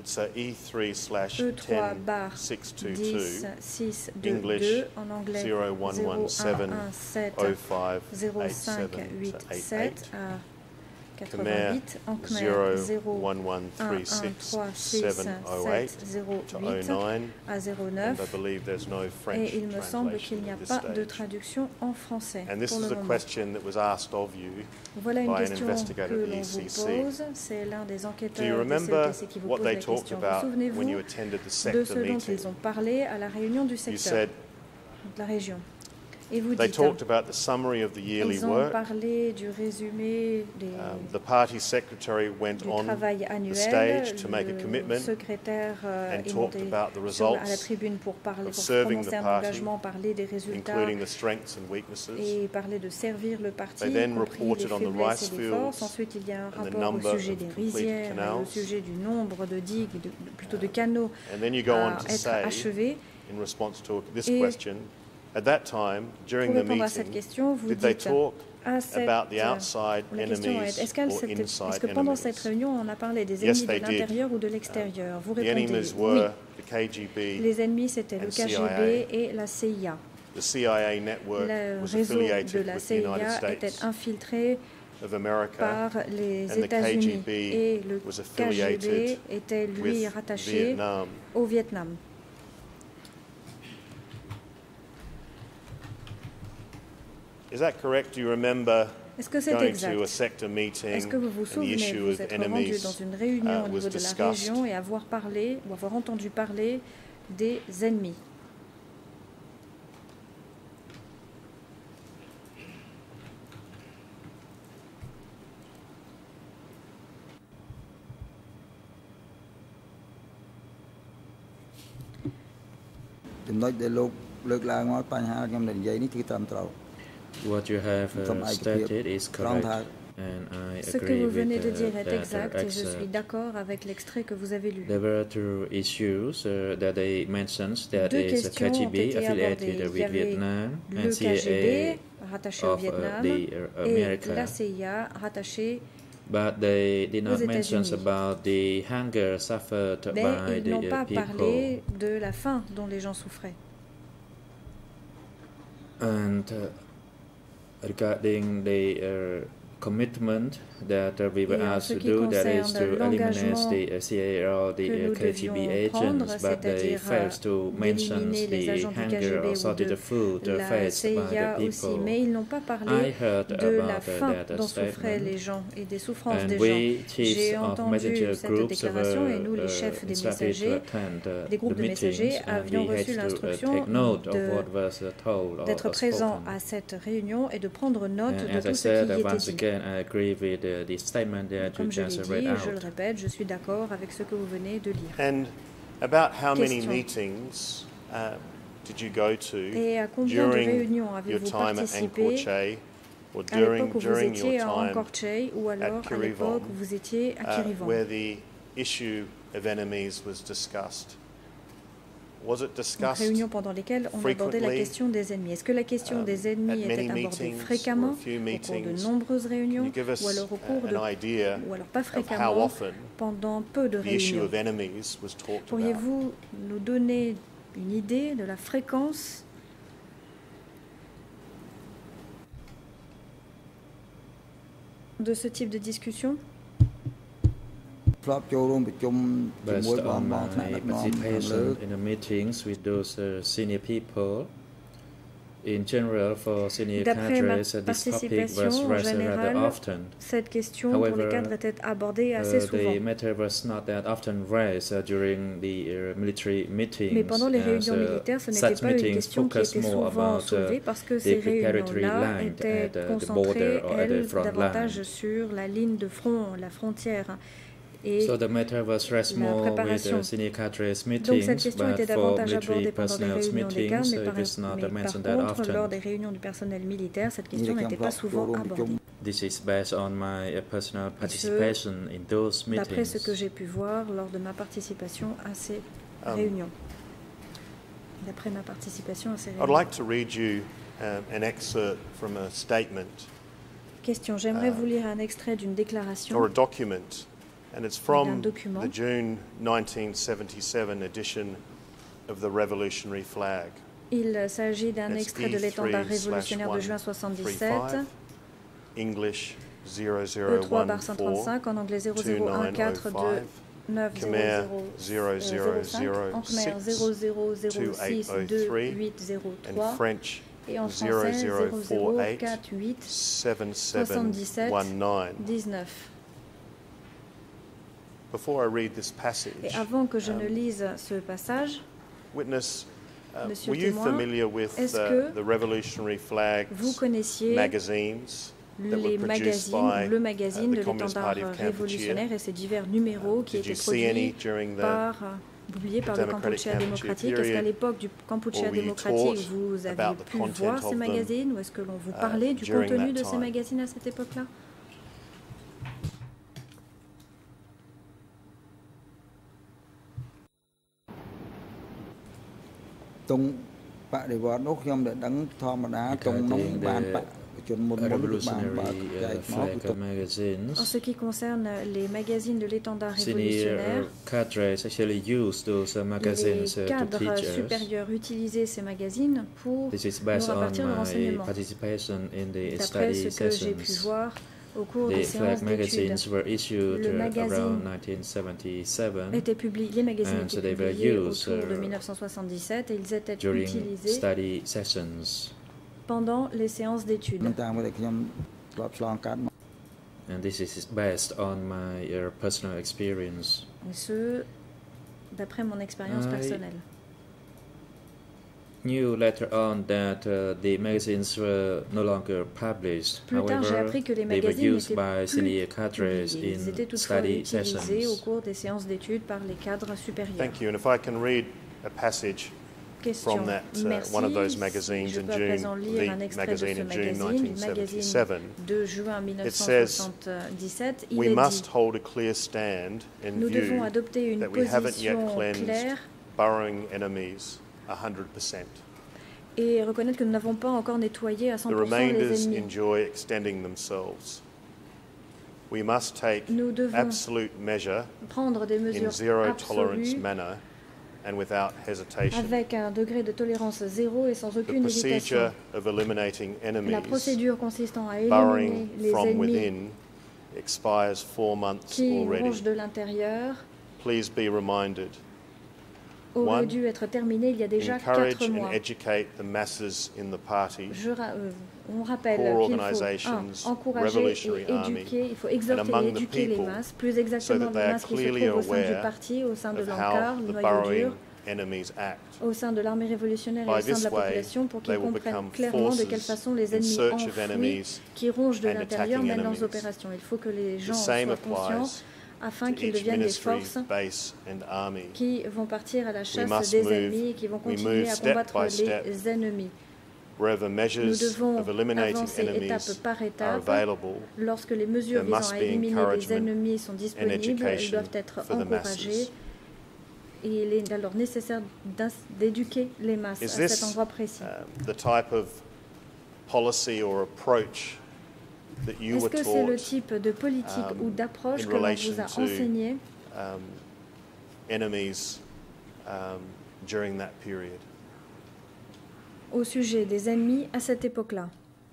It's uh, E three slash E trois ten barre six two dix two, six deux English deux, en anglais zero one one seven oh five zéro eight cinq seven huit to eight sept eight. à Khmer quatre-vingt-huit, en Khmer zero one one three six seven oh eight to oh nine, à zéro and neuf. I believe there's no French Et il me semble qu'il translation n'y a at this pas de stage. traduction en français And this pour is le a moment. question that was asked of you. Voilà une by an question investigator que of the l'on E vous C C. pose. C'est l'un des Do you enquêteurs du remember C E T C qui vous what pose they la talked question. Vous about when you souvenez-vous attended the de sector ce dont meeting? ils ont parlé à la réunion du You secteur, said de la région. Et vous they dites, talked about the summary of the yearly ils ont work. parlé du résumé des, Um, the party secretary went du on travail the annuel. stage to make a Le commitment secrétaire euh, and est talked monté about the sur, à la results, tribune pour parler, of pour serving prononcer the un party, engagement, parler des résultats including the strengths and weaknesses, et parler de servir le parti, They then y compris les reported on the faiblesses rice et les fields forces. Ensuite, il y a un and the rapport number au sujet of des completed rizières, et au canals. suge du nombre de digues, de, plutôt de canaux and then you go on à to être say, achevés. in response to this Et question, at that time, during Pour the répondre à cette meeting, question, vous did they dites talk à cette, about the outside la question est, enemies est-ce, qu'elle or s'était- inside est-ce que pendant enemies? cette réunion, on a parlé des Yes, ennemis they de did. l'intérieur ou de l'extérieur? Vous The répondez enemies oui. were the K G B, Les ennemis, c'était le and K G C I A. B et la C I A. the C I A network Le was réseau de affiliated la with the C I United A était States infiltré of America, par les and the États-Unis K G B et le was K G B affiliated était lui with rattaché Vietnam. au Vietnam. Is that correct? Do you remember Est-ce que c'est going exact? to a sector meeting Est-ce que vous vous and the souvenez issue vous of être rendu enemies dans une réunion uh, au was niveau de la discussed? région et avoir parlé ou avoir entendu parler des ennemis? ចំណុចដែលលោកលើកឡើងមកបញ្ហាខ្ញុំដែលនិយាយនេះគឺត្រឹមត្រូវ What you have From uh, Aikapia, stated is From correct, Thai. and I Ce que agree vous venez with de dire uh, est that exact et je suis excerpt. d'accord avec l'extrait que vous avez lu. There were two issues uh, that they mentioned, that Deux is a K questions G ont B été abordées. affiliated Il y with avait Vietnam le and K C G I A B rattaché au of uh, Vietnam the uh, et America. la C I A rattachée, But they did not aux mention États-Unis. about the hunger suffered mais by ils the n'ont uh, pas people. parlé de la faim dont les gens souffraient. And uh, regarding the uh, commitment that uh, we were Et en asked ce to qui do, that is concerne to eliminate l'engagement the uh, C I A or the que uh, nous K G B devions prendre, agents, but they c'est-à-dire failed to mention d'éliminer les the agents du K G hunger B or ou shortage de of food uh, la faced C by I A the aussi, people. mais ils n'ont pas I parlé heard de about la uh, faim that uh, dont souffraient statement. les gens et des souffrances And des we, gens. chiefs J'ai of entendu messenger cette groups, déclaration et were nous, les uh, chefs des instructed to messagers, attend uh, des groupes the de messagers, meetings, and avions we had reçu to uh, l'instruction take note of de- what was uh, told or d'être or présents spoken. à cette réunion et de prendre note And de as I tout ce said, qui y uh, était once dit. again, I agree with uh, the statement that you Comme je l'ai just dit, read et je le out. répète, je suis d'accord avec ce que vous venez de lire. And about how many Question. meetings uh, did you go to Et à combien de during réunions your avez-vous time at participé Ankorche or à during, l'époque où vous during étiez your à time Ankorche ou alors à Kirivan, l'époque où vous étiez à uh, Kirivan, where the issue of enemies was discussed? Was it donc discussed réunions pendant lesquelles on abordait la frequently, question des ennemis. Est-ce que la question um, des at ennemis many était abordée meetings or fréquemment, a few au cours de meetings? nombreuses Can réunions, you give us ou alors au cours uh, de, an idea ou alors pas of how fréquemment, often pendant peu de the issue réunions? of enemies was talked about? Pourriez-vous nous donner une idée de la fréquence de ce type de discussion? ធ្លាប់ចូលរួមប្រជុំជាមួយ Based បង on បងថ្នាក់ my ដឹកនាំខាងលើ participation in the meetings with those uh, senior people, in general, for senior D'après ma cadres, uh, this topic participation, was en raised rather général, often. cette question pour les However, cadres était abordée assez Uh, souvent. the matter was not that often raised uh, during the uh, military meetings. Mais pendant les as, réunions uh, militaires, ce such n'était pas une meetings question qui focus était more souvent about, uh, soulevée parce que the ces preparatory réunions-là line étaient at, uh, the concentrées, border or at the elles, front davantage line. sur la ligne de front, la frontière. Et So the matter was raised la more with préparation. the senior cadres donc meetings, cette question but était for davantage military abordée pendant les personnel réunions des meetings, cadres, mais uh, par, it is not mais par mentioned that contre, lors often. des réunions du personnel militaire, cette នេះ question ខ្ញុំ n'était ធ្លា pas ប់ចូល souvent រួមប្រជុំ abordée. This is based on my uh, personal participation in those D'après ce que meetings. j'ai pu voir lors de ma participation à ces Um, réunions. D'après ma participation à ces I'd réunions. like to read you um, an excerpt from a statement Question. J'aimerais Uh, vous lire un extrait d'une déclaration or a document And it's d'un from document. the June nineteen seventy-seven edition of the Revolutionary Flag. Il s'agit d'un It's extrait de E l'étendard three slash révolutionnaire de juin one soixante-dix-sept, thirty-five, English zéro E zéro trois one bar cent four trente-cinq, en anglais zéro zéro un quatre deux two neuf Khmer zéro zéro cinq, en Khmer zéro zéro zéro six deux huit zéro and trois, French et en zéro français zéro zéro zéro four eight quatre huit seven seven soixante-dix-sept one nine. dix-neuf. Before I read this passage, Et avant que je ne um, lise ce passage, witness, uh, Monsieur were you témoin, familiar with est-ce uh, que the Revolutionary Flags vous connaissiez magazines that were les produced magazines, by ou le uh, magazine de the Communist l'étendard Party of Kampuchea? révolutionnaire et ses divers numéros qui Did you étaient see any produits during the par, publiés par le Democratic Kampuchea Kampuchea démocratique? Est-ce qu'à period, l'époque du Kampuchea or were you démocratique, taught vous aviez about the pu content voir of ces them, magazines, ou est-ce que l'on vous uh, parlait du during contenu that de ces time? magazines à cette époque-là? Tung បដិវត្តន៍នោះខ្ញុំដែលដឹងធម្មតាតុងនោះបានបច្ចជនមុនមុនបានបើកចែកមក flag magazines. En ce qui concerne les magazines de l'étendard Senior révolutionnaire, cadres actually use those uh, magazines les uh, to cadres teach us. supérieurs utilisaient ces magazines pour This is nous based on répartir de my renseignements. participation in the D'après study ce que j'ai pu sessions. voir au cours The des flag séances d'études, magazines were issued Le uh, magazine around nineteen seventy-seven étaient publiés, les magazines And étaient they were publiés used, autour de uh, mille neuf cent soixante-dix-sept et ils étaient during utilisés study sessions. pendant les séances d'études. តាមតែខ្ញុំធ្លាប់ឆ្លងកាត់មក And this is based on my uh, personal experience. Et ce, d'après mon expérience I personnelle. Knew later on that uh, the magazines were no longer published. Plus tard, j'ai However, appris que les they were magazines used n'étaient by plus senior cadres publiés. Ils étaient in toutefois study utilisés au sessions. cours des séances d'études par les cadres supérieurs. Thank you. And if I can read a passage Question. from that uh, Merci. one of those magazines Je in peux à June, présent lire un the extrait de magazine ce in June magazine, nineteen du magazine seventy-seven. de juin mille neuf cent soixante-dix-sept. Il We est must dit, hold a clear stand in nous devons view adopter une that we haven't yet position cleansed claire burrowing enemies one hundred percent. et reconnaître que nous n'avons pas encore nettoyé à cent The pour cent les remainders ennemis. enjoy extending themselves. We must take Nous devons absolute measure prendre des in mesures zero tolerance absolues manner and without hesitation. avec un degré de tolérance zéro et sans The aucune hésitation. procedure of eliminating La enemies procédure consistant à éliminer burrowing les from ennemis within expires four months qui already. rongent de l'intérieur Please be reminded. aurait One, dû être terminée il y a déjà encourage quatre mois. and educate the masses in the party. Je ra- euh, on rappelle Core qu'il faut organizations, un, encourager Revolutionary et Army, éduquer, il faut exhorter among et the éduquer les people masses, plus exactement so that les they masses are qui se clearly trouvent au sein du aware parti, au sein de of l'ANCAR, how le the noyau burrowing dur, enemies act. au sein de l'armée révolutionnaire et By au sein de this la way, population pour they qu'ils will comprennent become clairement de quelle forces façon les in ennemis search of enfouis enemies qui rongent de and l'intérieur attacking mènent leurs enemies. opérations. Il faut que les gens The soient same conscients applies afin to qu'ils each deviennent des ministry, forces base and army. qui vont partir à la chasse must des move- ennemis et qui vont we continuer move à step combattre by step. les ennemis. Wherever Nous measures devons of eliminating avancer étape enemies par are étape. available, Lorsque les mesures There visant must à be éliminer les encouragement ennemis sont disponibles, elles education doivent être for the encouragées. masses. Et il est alors nécessaire d'ins- d'éduquer les masses Is à cet this endroit précis. uh, the type of policy or approach that you Est-ce were que c'est le taught type de politique um, ou d'approche in que l'on relation vous a to enseigné um, enemies um, during that period? au sujet des ennemis à cette époque-là?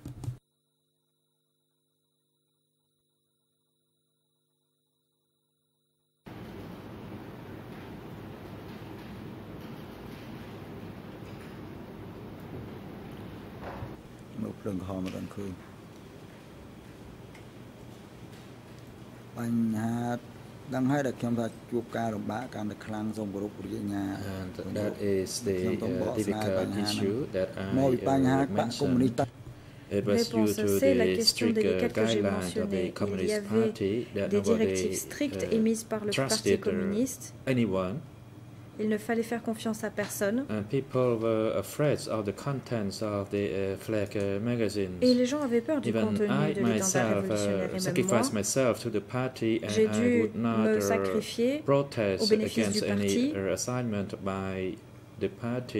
Một rừng hò mà đang khơi. បញ្ហាដឹងហើយដែលខ្ញុំថាជួបការលំបាកកាន់តែខ្លាំងសូមគោរពព្រះញ្ញា And that is the uh, difficult issue that I មកពីបញ្ហា uh, បកកុម្មុយនីស mentioned. It was due Réponse, to c'est la the question strict uh, délicate que j'ai guidelines of the mentionnée. Il y Communist avait Party that des directives nobody strictes uh, émises par le Parti trusted uh, communiste. anyone. Il ne fallait faire confiance à personne. And people were afraid of the contents of the uh, flag uh, magazines. Et les gens avaient peur du Even contenu I de l'étendard myself révolutionnaire. uh, Et même sacrificed moi, myself to the party, and j'ai I dû would not me uh, sacrifier au protest bénéfice against du parti. any uh, assignment by the party.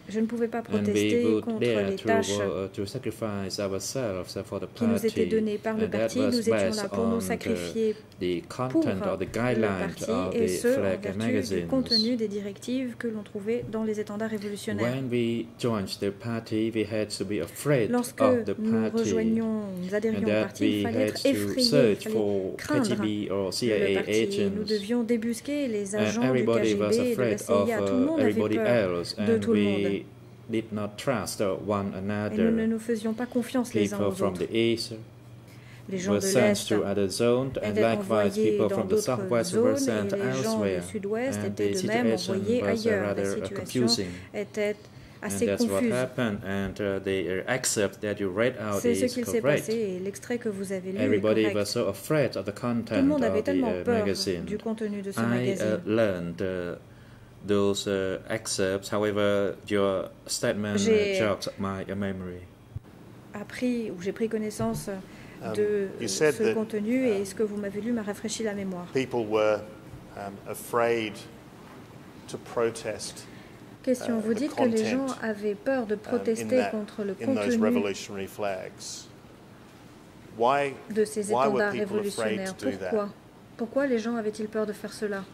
Je ne pouvais pas and we protester would contre dare les to, tâches uh, to sacrifice ourselves for the qui nous étaient party. données par le And that parti. was Nous étions based là pour on nous the, sacrifier the pour content or the le guidelines parti, of et the ce, en flag vertu du magazines. contenu des directives que l'on trouvait dans les étendards révolutionnaires. When we joined the party, we had to be afraid Lorsque of the nous party, rejoignions, nous adhérions and au that parti, il we fallait had être to effrayé, il search fallait for K craindre G B or C I le A parti. Nous agents. devions débusquer les And agents du everybody K G B was et de la afraid C of I A. Tout le uh, monde avait everybody peur else, de and tout le monde. we did not trust uh, one Et nous ne another. nous faisions pas confiance les uns People aux from autres. the east Les gens were de sent l'Est to other zones, and étaient likewise envoyés people dans from the d'autres southwest were zones et sent les gens elsewhere. du Sud-Ouest And étaient the de même situation envoyés was uh, ailleurs. La rather uh, situation confusing. était And assez that's what confuse. happened. And uh, the uh, excerpt that you read out C'est ce is qu'il s'est correct. passé et l'extrait que vous avez lu est Everybody was correct. so afraid of the Tout le content monde avait of the tellement uh, peur magazine. du contenu de ce I uh, magazine. learned uh, those uh, excerpts. However, your statement uh, J'ai- jogged my uh, memory. Appris ou j'ai pris connaissance Um, de you said ce that, contenu et ce que vous m'avez lu m'a rafraîchi la mémoire. People were um, afraid to protest Question, uh, vous the dites que les gens content, avaient peur de um, in, protester that, contre le in those contenu revolutionary flags. Why, de ces why were étendards people afraid révolutionnaires. to do that? Pourquoi Pourquoi les gens avaient-ils peur de faire cela?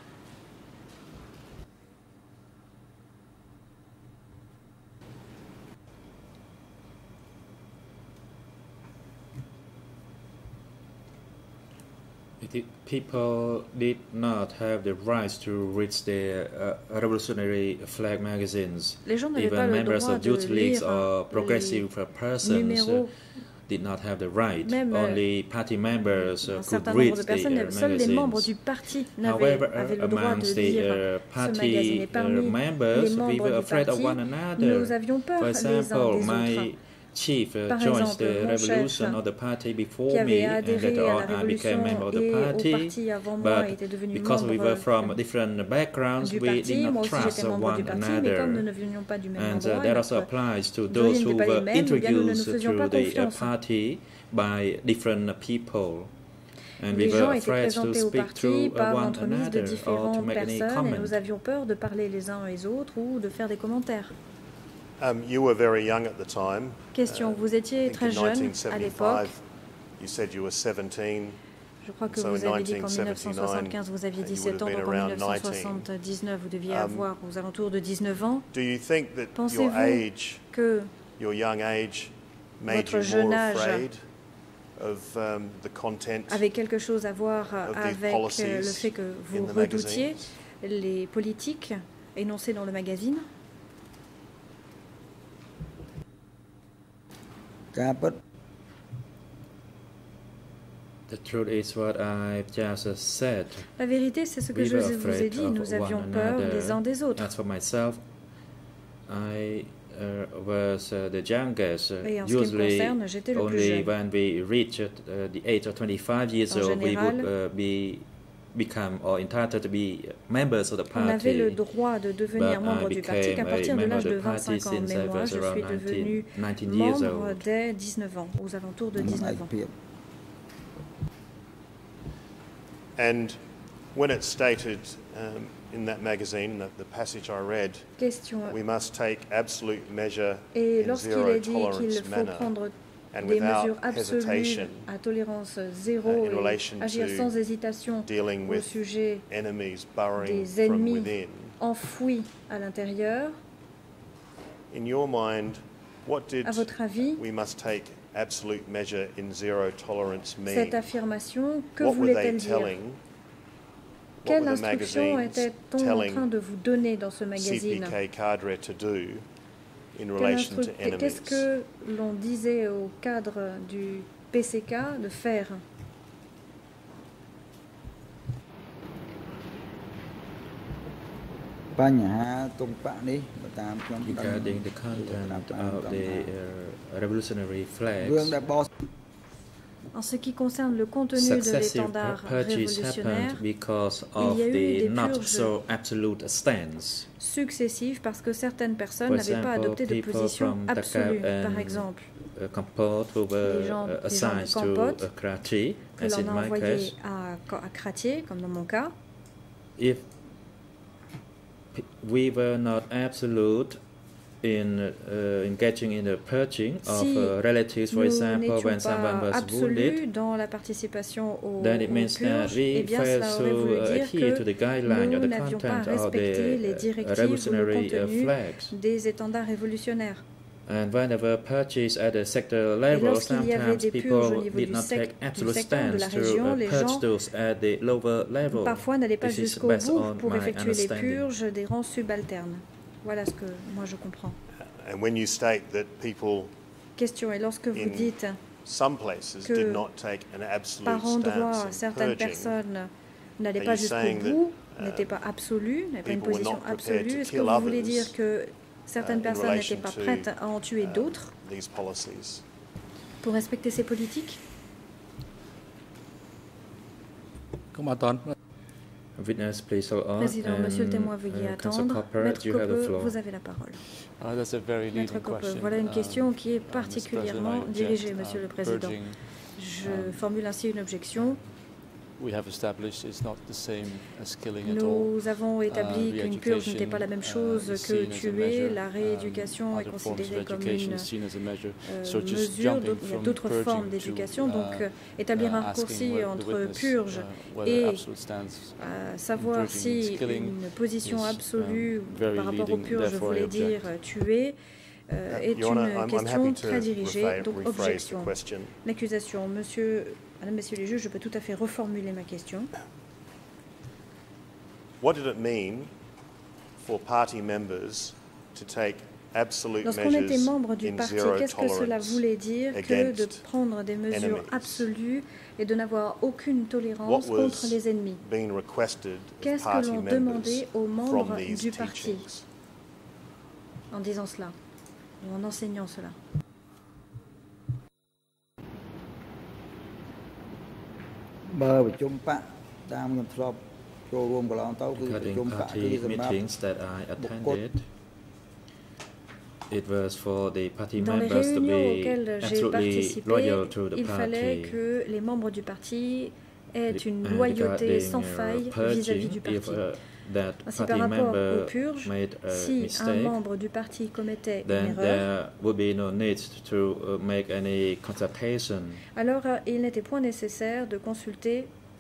The people did not have the rights to read the uh, revolutionary flag magazines. Les gens n'avaient pas Even le members droit of de youth leagues lire or progressive les persons uh, numéros. did not have the right. Même, euh, Only party members uh, Un could certain read nombre de the personnes, uh, seuls les membres magazines. du parti n'avaient However, avaient uh, le droit de amongst the lire uh, ce magazine. Et party parmi uh, les members, we membres were du afraid of parti, one another. nous avions peur For les uns example, des autres. my chief uh, Par joined exemple, the mon revolution chef, of the party before qui me, avait and adhéré later à on la I became révolution member of the et au party. parti avant moi But était devenu because we were membre from different backgrounds, du we parti. did Moi not aussi trust j'étais membre du one parti, mais comme nous another. ne venions pas du même And endroit, uh, that also notre applies to d'origine those who n'était pas les were mêmes, eh bien nous ne nous introduced faisions pas to the uh, confiance. party by different people. And we Les were gens étaient afraid to présentés au speak parti to uh, par one l'entremise de another or to différentes make any personnes et comment. nous avions peur de parler les uns aux autres ou de faire des commentaires. Um, you were very young at the time. Question, Uh, vous I étiez think très in jeune à nineteen l'époque. seventy-five, you said you were seventeen. Je crois que So vous in avez dit qu'en mille neuf cent nineteen seventy-nine, soixante-quinze vous aviez you would dix-sept ans, have donc been en around mille neuf cent soixante-dix-neuf vous deviez Um, avoir aux alentours de dix-neuf ans. Do you think that your Pensez-vous age, que your young age, made votre you jeune more âge afraid of um, the content avait quelque chose à voir of these avec policies euh, le fait que vous in the redoutiez magazines? les politiques énoncées dans le magazine? ការពិត The truth is what I just uh, said. La vérité, c'est ce que We je were vous ai afraid dit. of Nous avions one peur another. les uns des autres. As for myself, I uh, was uh, the youngest. Uh, Et en ce qui me usually, concerne, j'étais le plus only jeune. when we reached uh, the age of twenty-five years En old, we would général, uh, be become or entitled to be members of the On avait le party. droit de devenir But membre I du parti qu'à became a partir de member l'âge of de the party vingt-cinq ans. since Mais I moi, was je around suis nineteen, devenu nineteen years membre old. dès dix-neuf ans, aux alentours de ឯ dix-neuf ក ans. ភាព And when it's stated um, in that magazine, the, the passage I read, Question. we must take absolute measure Et in lorsqu'il zero est dit qu'il tolerance faut manner prendre and des without mesures absolues hesitation à tolérance zéro uh, in et relation agir to sans hésitation dealing au with sujet enemies burrowing des from ennemis within. enfouis à l'intérieur, In your mind, what did à votre avis, we must take absolute measure in zero tolerance mean? cette affirmation, que What were they voulait-elle dire? telling? What Quelle were the instruction magazines était-on en telling train de vous donner dans ce C P magazine? K cadre to do in Quelle relation to instru- enemies? Qu'est-ce que l'on disait au cadre du P C K de faire? បញ្ហាទុងបកនេះបើតាមខ្ញុំដឹង Regarding the content of the uh, revolutionary រឿង flags, ដែលបោះ En ce qui concerne le contenu de successive l'étendard purges révolutionnaire, happened because il of y a eu the des not purges so absolute stance. successives parce que certaines personnes For n'avaient pas example, adopté de people position from Dakar absolue. Par and exemple, Uh, Kampot, who were Les gens- uh, les gens de assigned to Kampot, uh, Karachi, que as l'on in a my envoyé case. à, à Cratier, comme dans mon cas, If p- we were not absolute, in uh, engaging in the purging of Si uh, relatives, for nous example, n'étions when someone pas was absolus wounded, dans la participation au, then it aux means that purges, we eh bien fail cela aurait voulu to uh, dire adhere to que the guideline or nous the n'avions pas content of respecté les the uh, directives ou le revolutionary uh, contenu flags. des étendards révolutionnaires. And whenever purges at the sector Et level, lorsqu'il y avait sometimes des purges au people niveau did du, not sec, take du absolute secteur, de la stance région, to uh, les purge gens those at the lower level. parfois n'allaient pas This is jusqu'au based bout on pour my effectuer les understanding. purges des rangs subalternes. Voilà ce que moi je comprends. And when you state that people Question, et lorsque vous in dites some places que did not take an absolute par endroit, stance in certaines purging, personnes n'allaient Are pas you jusqu'au saying that, bout, uh, n'étaient pas absolues, n'avaient pas une people were position not prepared absolue, to est-ce que kill vous voulez others, dire que certaines uh, in personnes relation n'étaient pas to, prêtes à en tuer uh, d'autres these policies? pour respecter ces politiques? Witness, please hold on. Président, monsieur le témoin, And, veuillez uh, Council attendre. Copper, Maître you have the Copper, floor. vous avez la parole. Uh, that's a very Maître leading Copper, question. voilà une Um, question qui est uh, Mister particulièrement President, I dirigée, object, Monsieur uh, le Président. purging, Je um, formule ainsi une objection. we have established it's not the same as killing at all. Nous avons établi Uh, qu'une purge n'était pas la même chose re-education, uh, is que seen as a tuer. measure, La um, rééducation est other forms of considérée comme education une is seen as a measure. euh, So just mesure. jumping Donc, il y a from d'autres purging formes to, d'éducation. uh, Donc, euh, établir uh, un asking raccourci whether the entre witness, purge uh, whether et absolute stance à in savoir purging si means killing une position is, absolue um, very par rapport aux leading, purges therefore I voulait dire object. euh, tuer euh, est Your Honour, une I'm, I'm question happy to très dirigée. rephrase- Donc, rephrase the objection. question. L'accusation. Monsieur, Madame, Messieurs les juges, je peux tout à fait reformuler ma question. What did it mean for party members to take absolute Lorsqu'on était measures membre du in parti, zero qu'est-ce que cela tolerance voulait dire que de against prendre des mesures enemies? absolues et de n'avoir aucune What tolérance contre was les ennemis? being requested of Qu'est-ce que party l'on members demandait aux membres from these du parti teachings? en disant cela, ou en enseignant cela? Bah, ប្រជុំបកតាមខ្ញុំធ្លាប់ចូលរួមកន្លងទៅគឺប្រជុំ Regarding បកគឺ party សម្រាប់ meetings that I attended, it was for the party Dans les members to réunions be auxquelles j'ai absolutely participé, loyal to the il fallait party. que les membres du parti aient une And loyauté regarding, sans uh, faille vis-à-vis du purging, if parti. uh, that Ainsi, party par rapport aux member purges, made a si un mistake, membre du parti commettait une then erreur, there would be no need to uh, make any consultation. alors euh, il n'était point nécessaire de consulter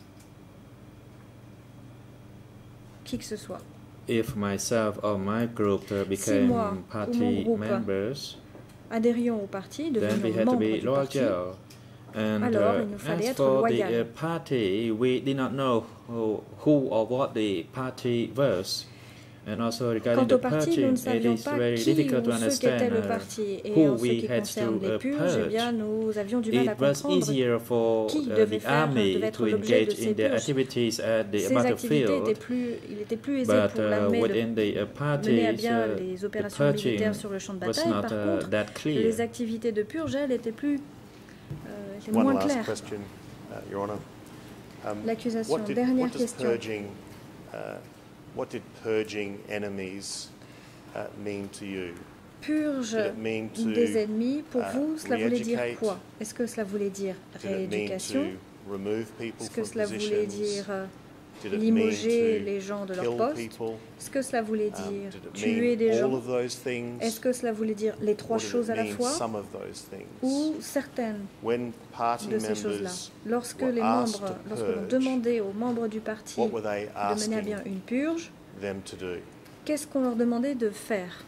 qui que ce soit. If myself or my group uh, became moi ou mon party groupe members, Adhérions au parti, then we devenions had to membres be du parti. loyal. And Alors, uh, il nous fallait as être for loyal. the uh, party, we did not know who, who or what the party was. And also regarding Quant au the parti, nous purging, ne it savions is pas very qui difficult to ou ce understand qu'était le uh, parti. Et who en ce we qui had concerne to les uh, purges, eh bien, purge. nous avions du mal à It was comprendre easier for qui uh, devait the faire, army devait être to l'objet de engage ces in their purges. activities at the Ces activités étaient battlefield. plus, il était plus aisé But pour uh, l'armée de within the uh, mener à parties, bien uh, les the opérations purging militaires sur le champ de was bataille. not Par uh, contre, that clear. les activités de purge, elles, étaient plus, euh, étaient One moins last claires. question, uh, Your Honour. Um, L'accusation. what did- Dernière what does question. Purging, uh, what did purging enemies uh, mean to you? Purge Did it mean to, des ennemis, pour uh, vous, cela voulait dire re-educate? quoi? Est-ce que cela voulait dire Did it mean rééducation? to remove people Est-ce que from cela voulait positions? dire euh, Did it mean limoger to les gens de leur kill poste? people? Est-ce que cela voulait Um, dire did it tuer mean des all gens? of those things? Est-ce que cela voulait dire les trois Or did it choses à la mean fois some of those things? ou certaines When party de ces choses-là? members Lorsque were les asked membres, to lorsque l'on purge, demandait aux membres du parti what were they de mener à asking bien une purge, them to do? qu'est-ce qu'on leur demandait de faire?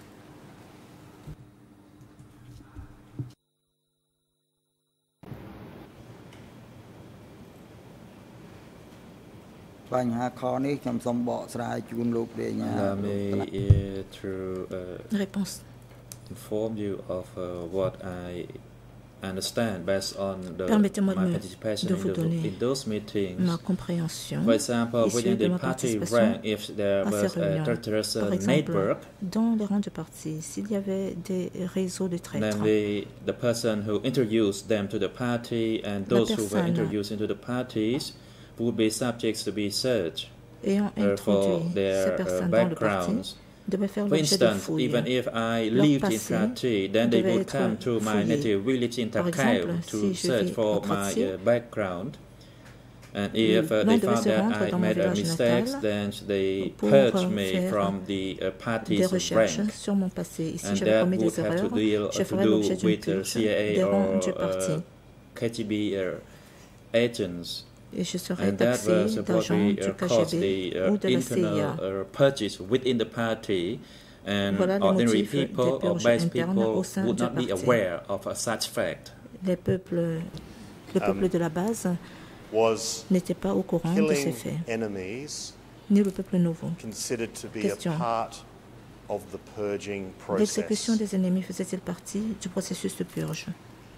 បញ្ហាខនេះខ្ញុំសូមបកស្រាយជូនលោករាជអា Allow លោក me ថ្នាក់ uh, to uh, Réponse. inform you of uh, what I understand based on the, Permettez-moi de my me- participation de in, vous the, donner in those meetings. Ma compréhension For example, issue within de the ma party participation rank, if there à ces was a réunions. treacherous uh, Par exemple, network, dans les rangs du parti, s'il y avait des réseaux de traîtres, then the, the person who introduced them to the party and those who were personne introduced into the parties would be subject to be searched ayant uh, for introduit ces their uh, personnes dans le parti, backgrounds. devaient faire For l'objet de instance, fouilles. even if I Leur lived in passé Prachi, then they devait would être come to my fouillé. native village in Par Takao exemple, to si je search vis for à my Prachi, uh, background. And if uh, l'un they devait found se that rendre I dans mon made a village mistake, natal then they pour purged me faire from the uh, des party's recherches rank. sur mon passé. Et si And j'avais that commis would des have to erreurs, deal je to ferais do l'objet d'une with the purge C I des A rangs or du parti. uh, K G B uh, agents. Et je serais And that taxé was d'agents probably du uh, K caused G B the uh, ou de la C I A. internal uh, purges within the party, and Voilà les ordinary motifs des people or purges base internes au people sein would du not be parti. aware of a such fact. Les peuples, le peuple Um, de la base Was n'était pas au courant de ces killing faits, enemies ni le peuple nouveau. considered to be Question. a part of the purging L'exécution process? des ennemis faisait-il partie du processus de purge?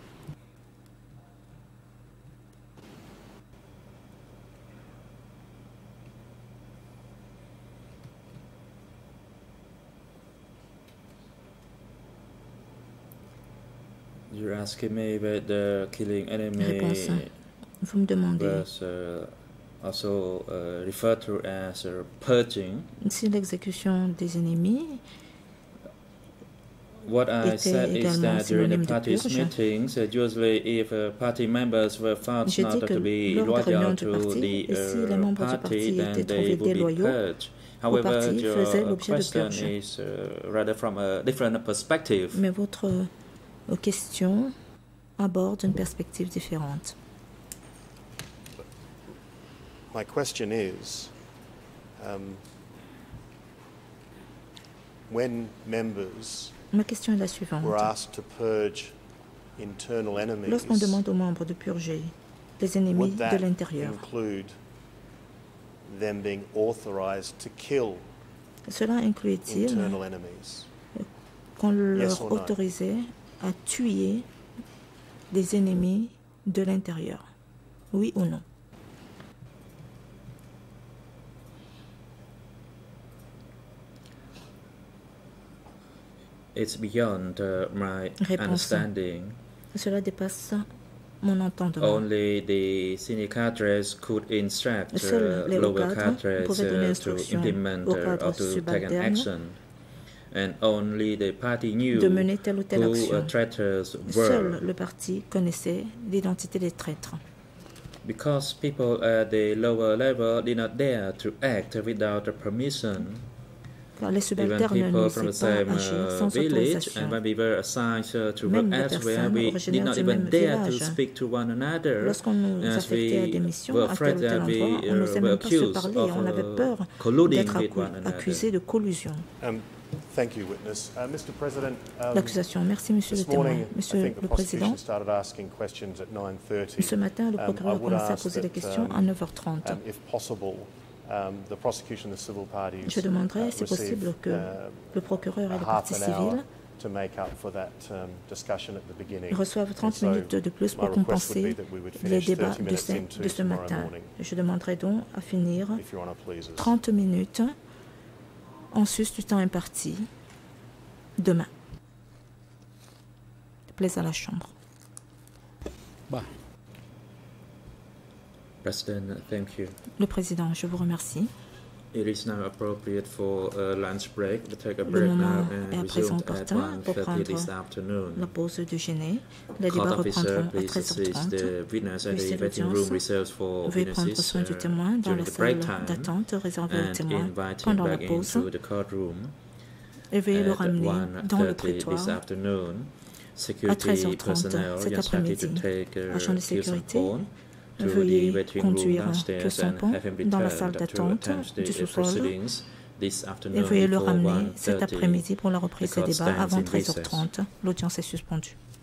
You're asking me about the killing enemy Réponse. Vous me demandez was uh, also uh, referred to as uh, purging. si l'exécution des ennemis What I était said is également that during the synonyme de party's purge. meetings, uh, usually if uh, party members were found J'ai dit not que to be lors des réunions loyal du to parti, the et si les uh, membres du party, parti then étaient they trouvés would be déloyaux purged. au However, parti, faisaient your l'objet de question purge. is uh, rather from a different perspective. Mais votre euh, question aborde une perspective différente. My question is, um, when members Ma question est la suivante. were asked to purge internal enemies, Lorsqu'on demande aux membres de purger les ennemis would de that l'intérieur, include them being authorized to kill cela inclut-il internal enemies? qu'on Yes leur or no? autorisait à tuer des ennemis de l'intérieur? Oui ou non? It's beyond uh, my Réponse. understanding. Cela dépasse mon entendement. Only the senior cadres could instruct Seuls uh, les hauts lower cadres cadres pouvaient donner uh, to instruction implement aux uh, cadres or to take an subalternes action. And only the party knew de mener telle ou telle who action. uh, traitors Seul were. le parti connaissait l'identité des traîtres. Because people at the lower level did not dare to act without a permission. Car les Even subalternes people from the n'osaient pas same agir uh, sans village, autorisation. and when we were assigned uh, to Même work les elsewhere, personnes we did originaires not du even même dare to village, speak to one another, lorsqu'on nous as affectait à des we missions were à tel afraid ou tel that we endroit, on uh, n'osait were même pas se accused parler, of on avait uh, peur colluding d'être with accu- one another. accusé de collusion. Um, thank you, witness. Uh, Mister President, um, L'accusation. Merci, Monsieur le this témoin. morning, I Monsieur think the le prosecution Président, started asking questions at nine thirty. ce matin, le Um, procureur I a would commencé à ask poser des that, questions um, à neuf heures trente. Um, if possible, um, the prosecution and the civil parties Je demanderai, uh, si receive, possible, que uh, le procureur et a le half parti an hour civil to make up for that um, discussion at the beginning. reçoivent And trente so minutes de plus my pour request would be compenser that we would les finish débats thirty de minutes ce, into de ce tomorrow matin. morning, Je demanderai donc à finir if Your Honour pleases. trente minutes en sus du temps imparti demain. Plaise à la Chambre. President, thank you. Le Président, je vous remercie. It is now appropriate for a lunch break. We'll take a Le break moment now est à and présent resume at opportun pour one thirty prendre this la afternoon. pause déjeuner. Les Court débats officer, reprendront à please treize heures assist trente. the witness at the Huissier waiting d'audience, room reserved for veuillez prendre witnesses soin du uh, témoin dans during la the salle break time d'attente réservée aux and témoins invite him pendant la back pause into the courtroom et veuillez le at ramener dans le one thirty this prétoire afternoon. à Security treize heures trente personnel cet instructed to après-midi. take uh, Agent de Gibson sécurité, phone to the veuillez waiting room conduire downstairs Gibson and Pont have him dans la returned salle to d'attente attend the du uh, sous-sol proceedings this et afternoon veuillez le before ramener one cet thirty. après-midi pour la reprise The des court débats stands avant in treize heures recess. trente. L'audience est suspendue.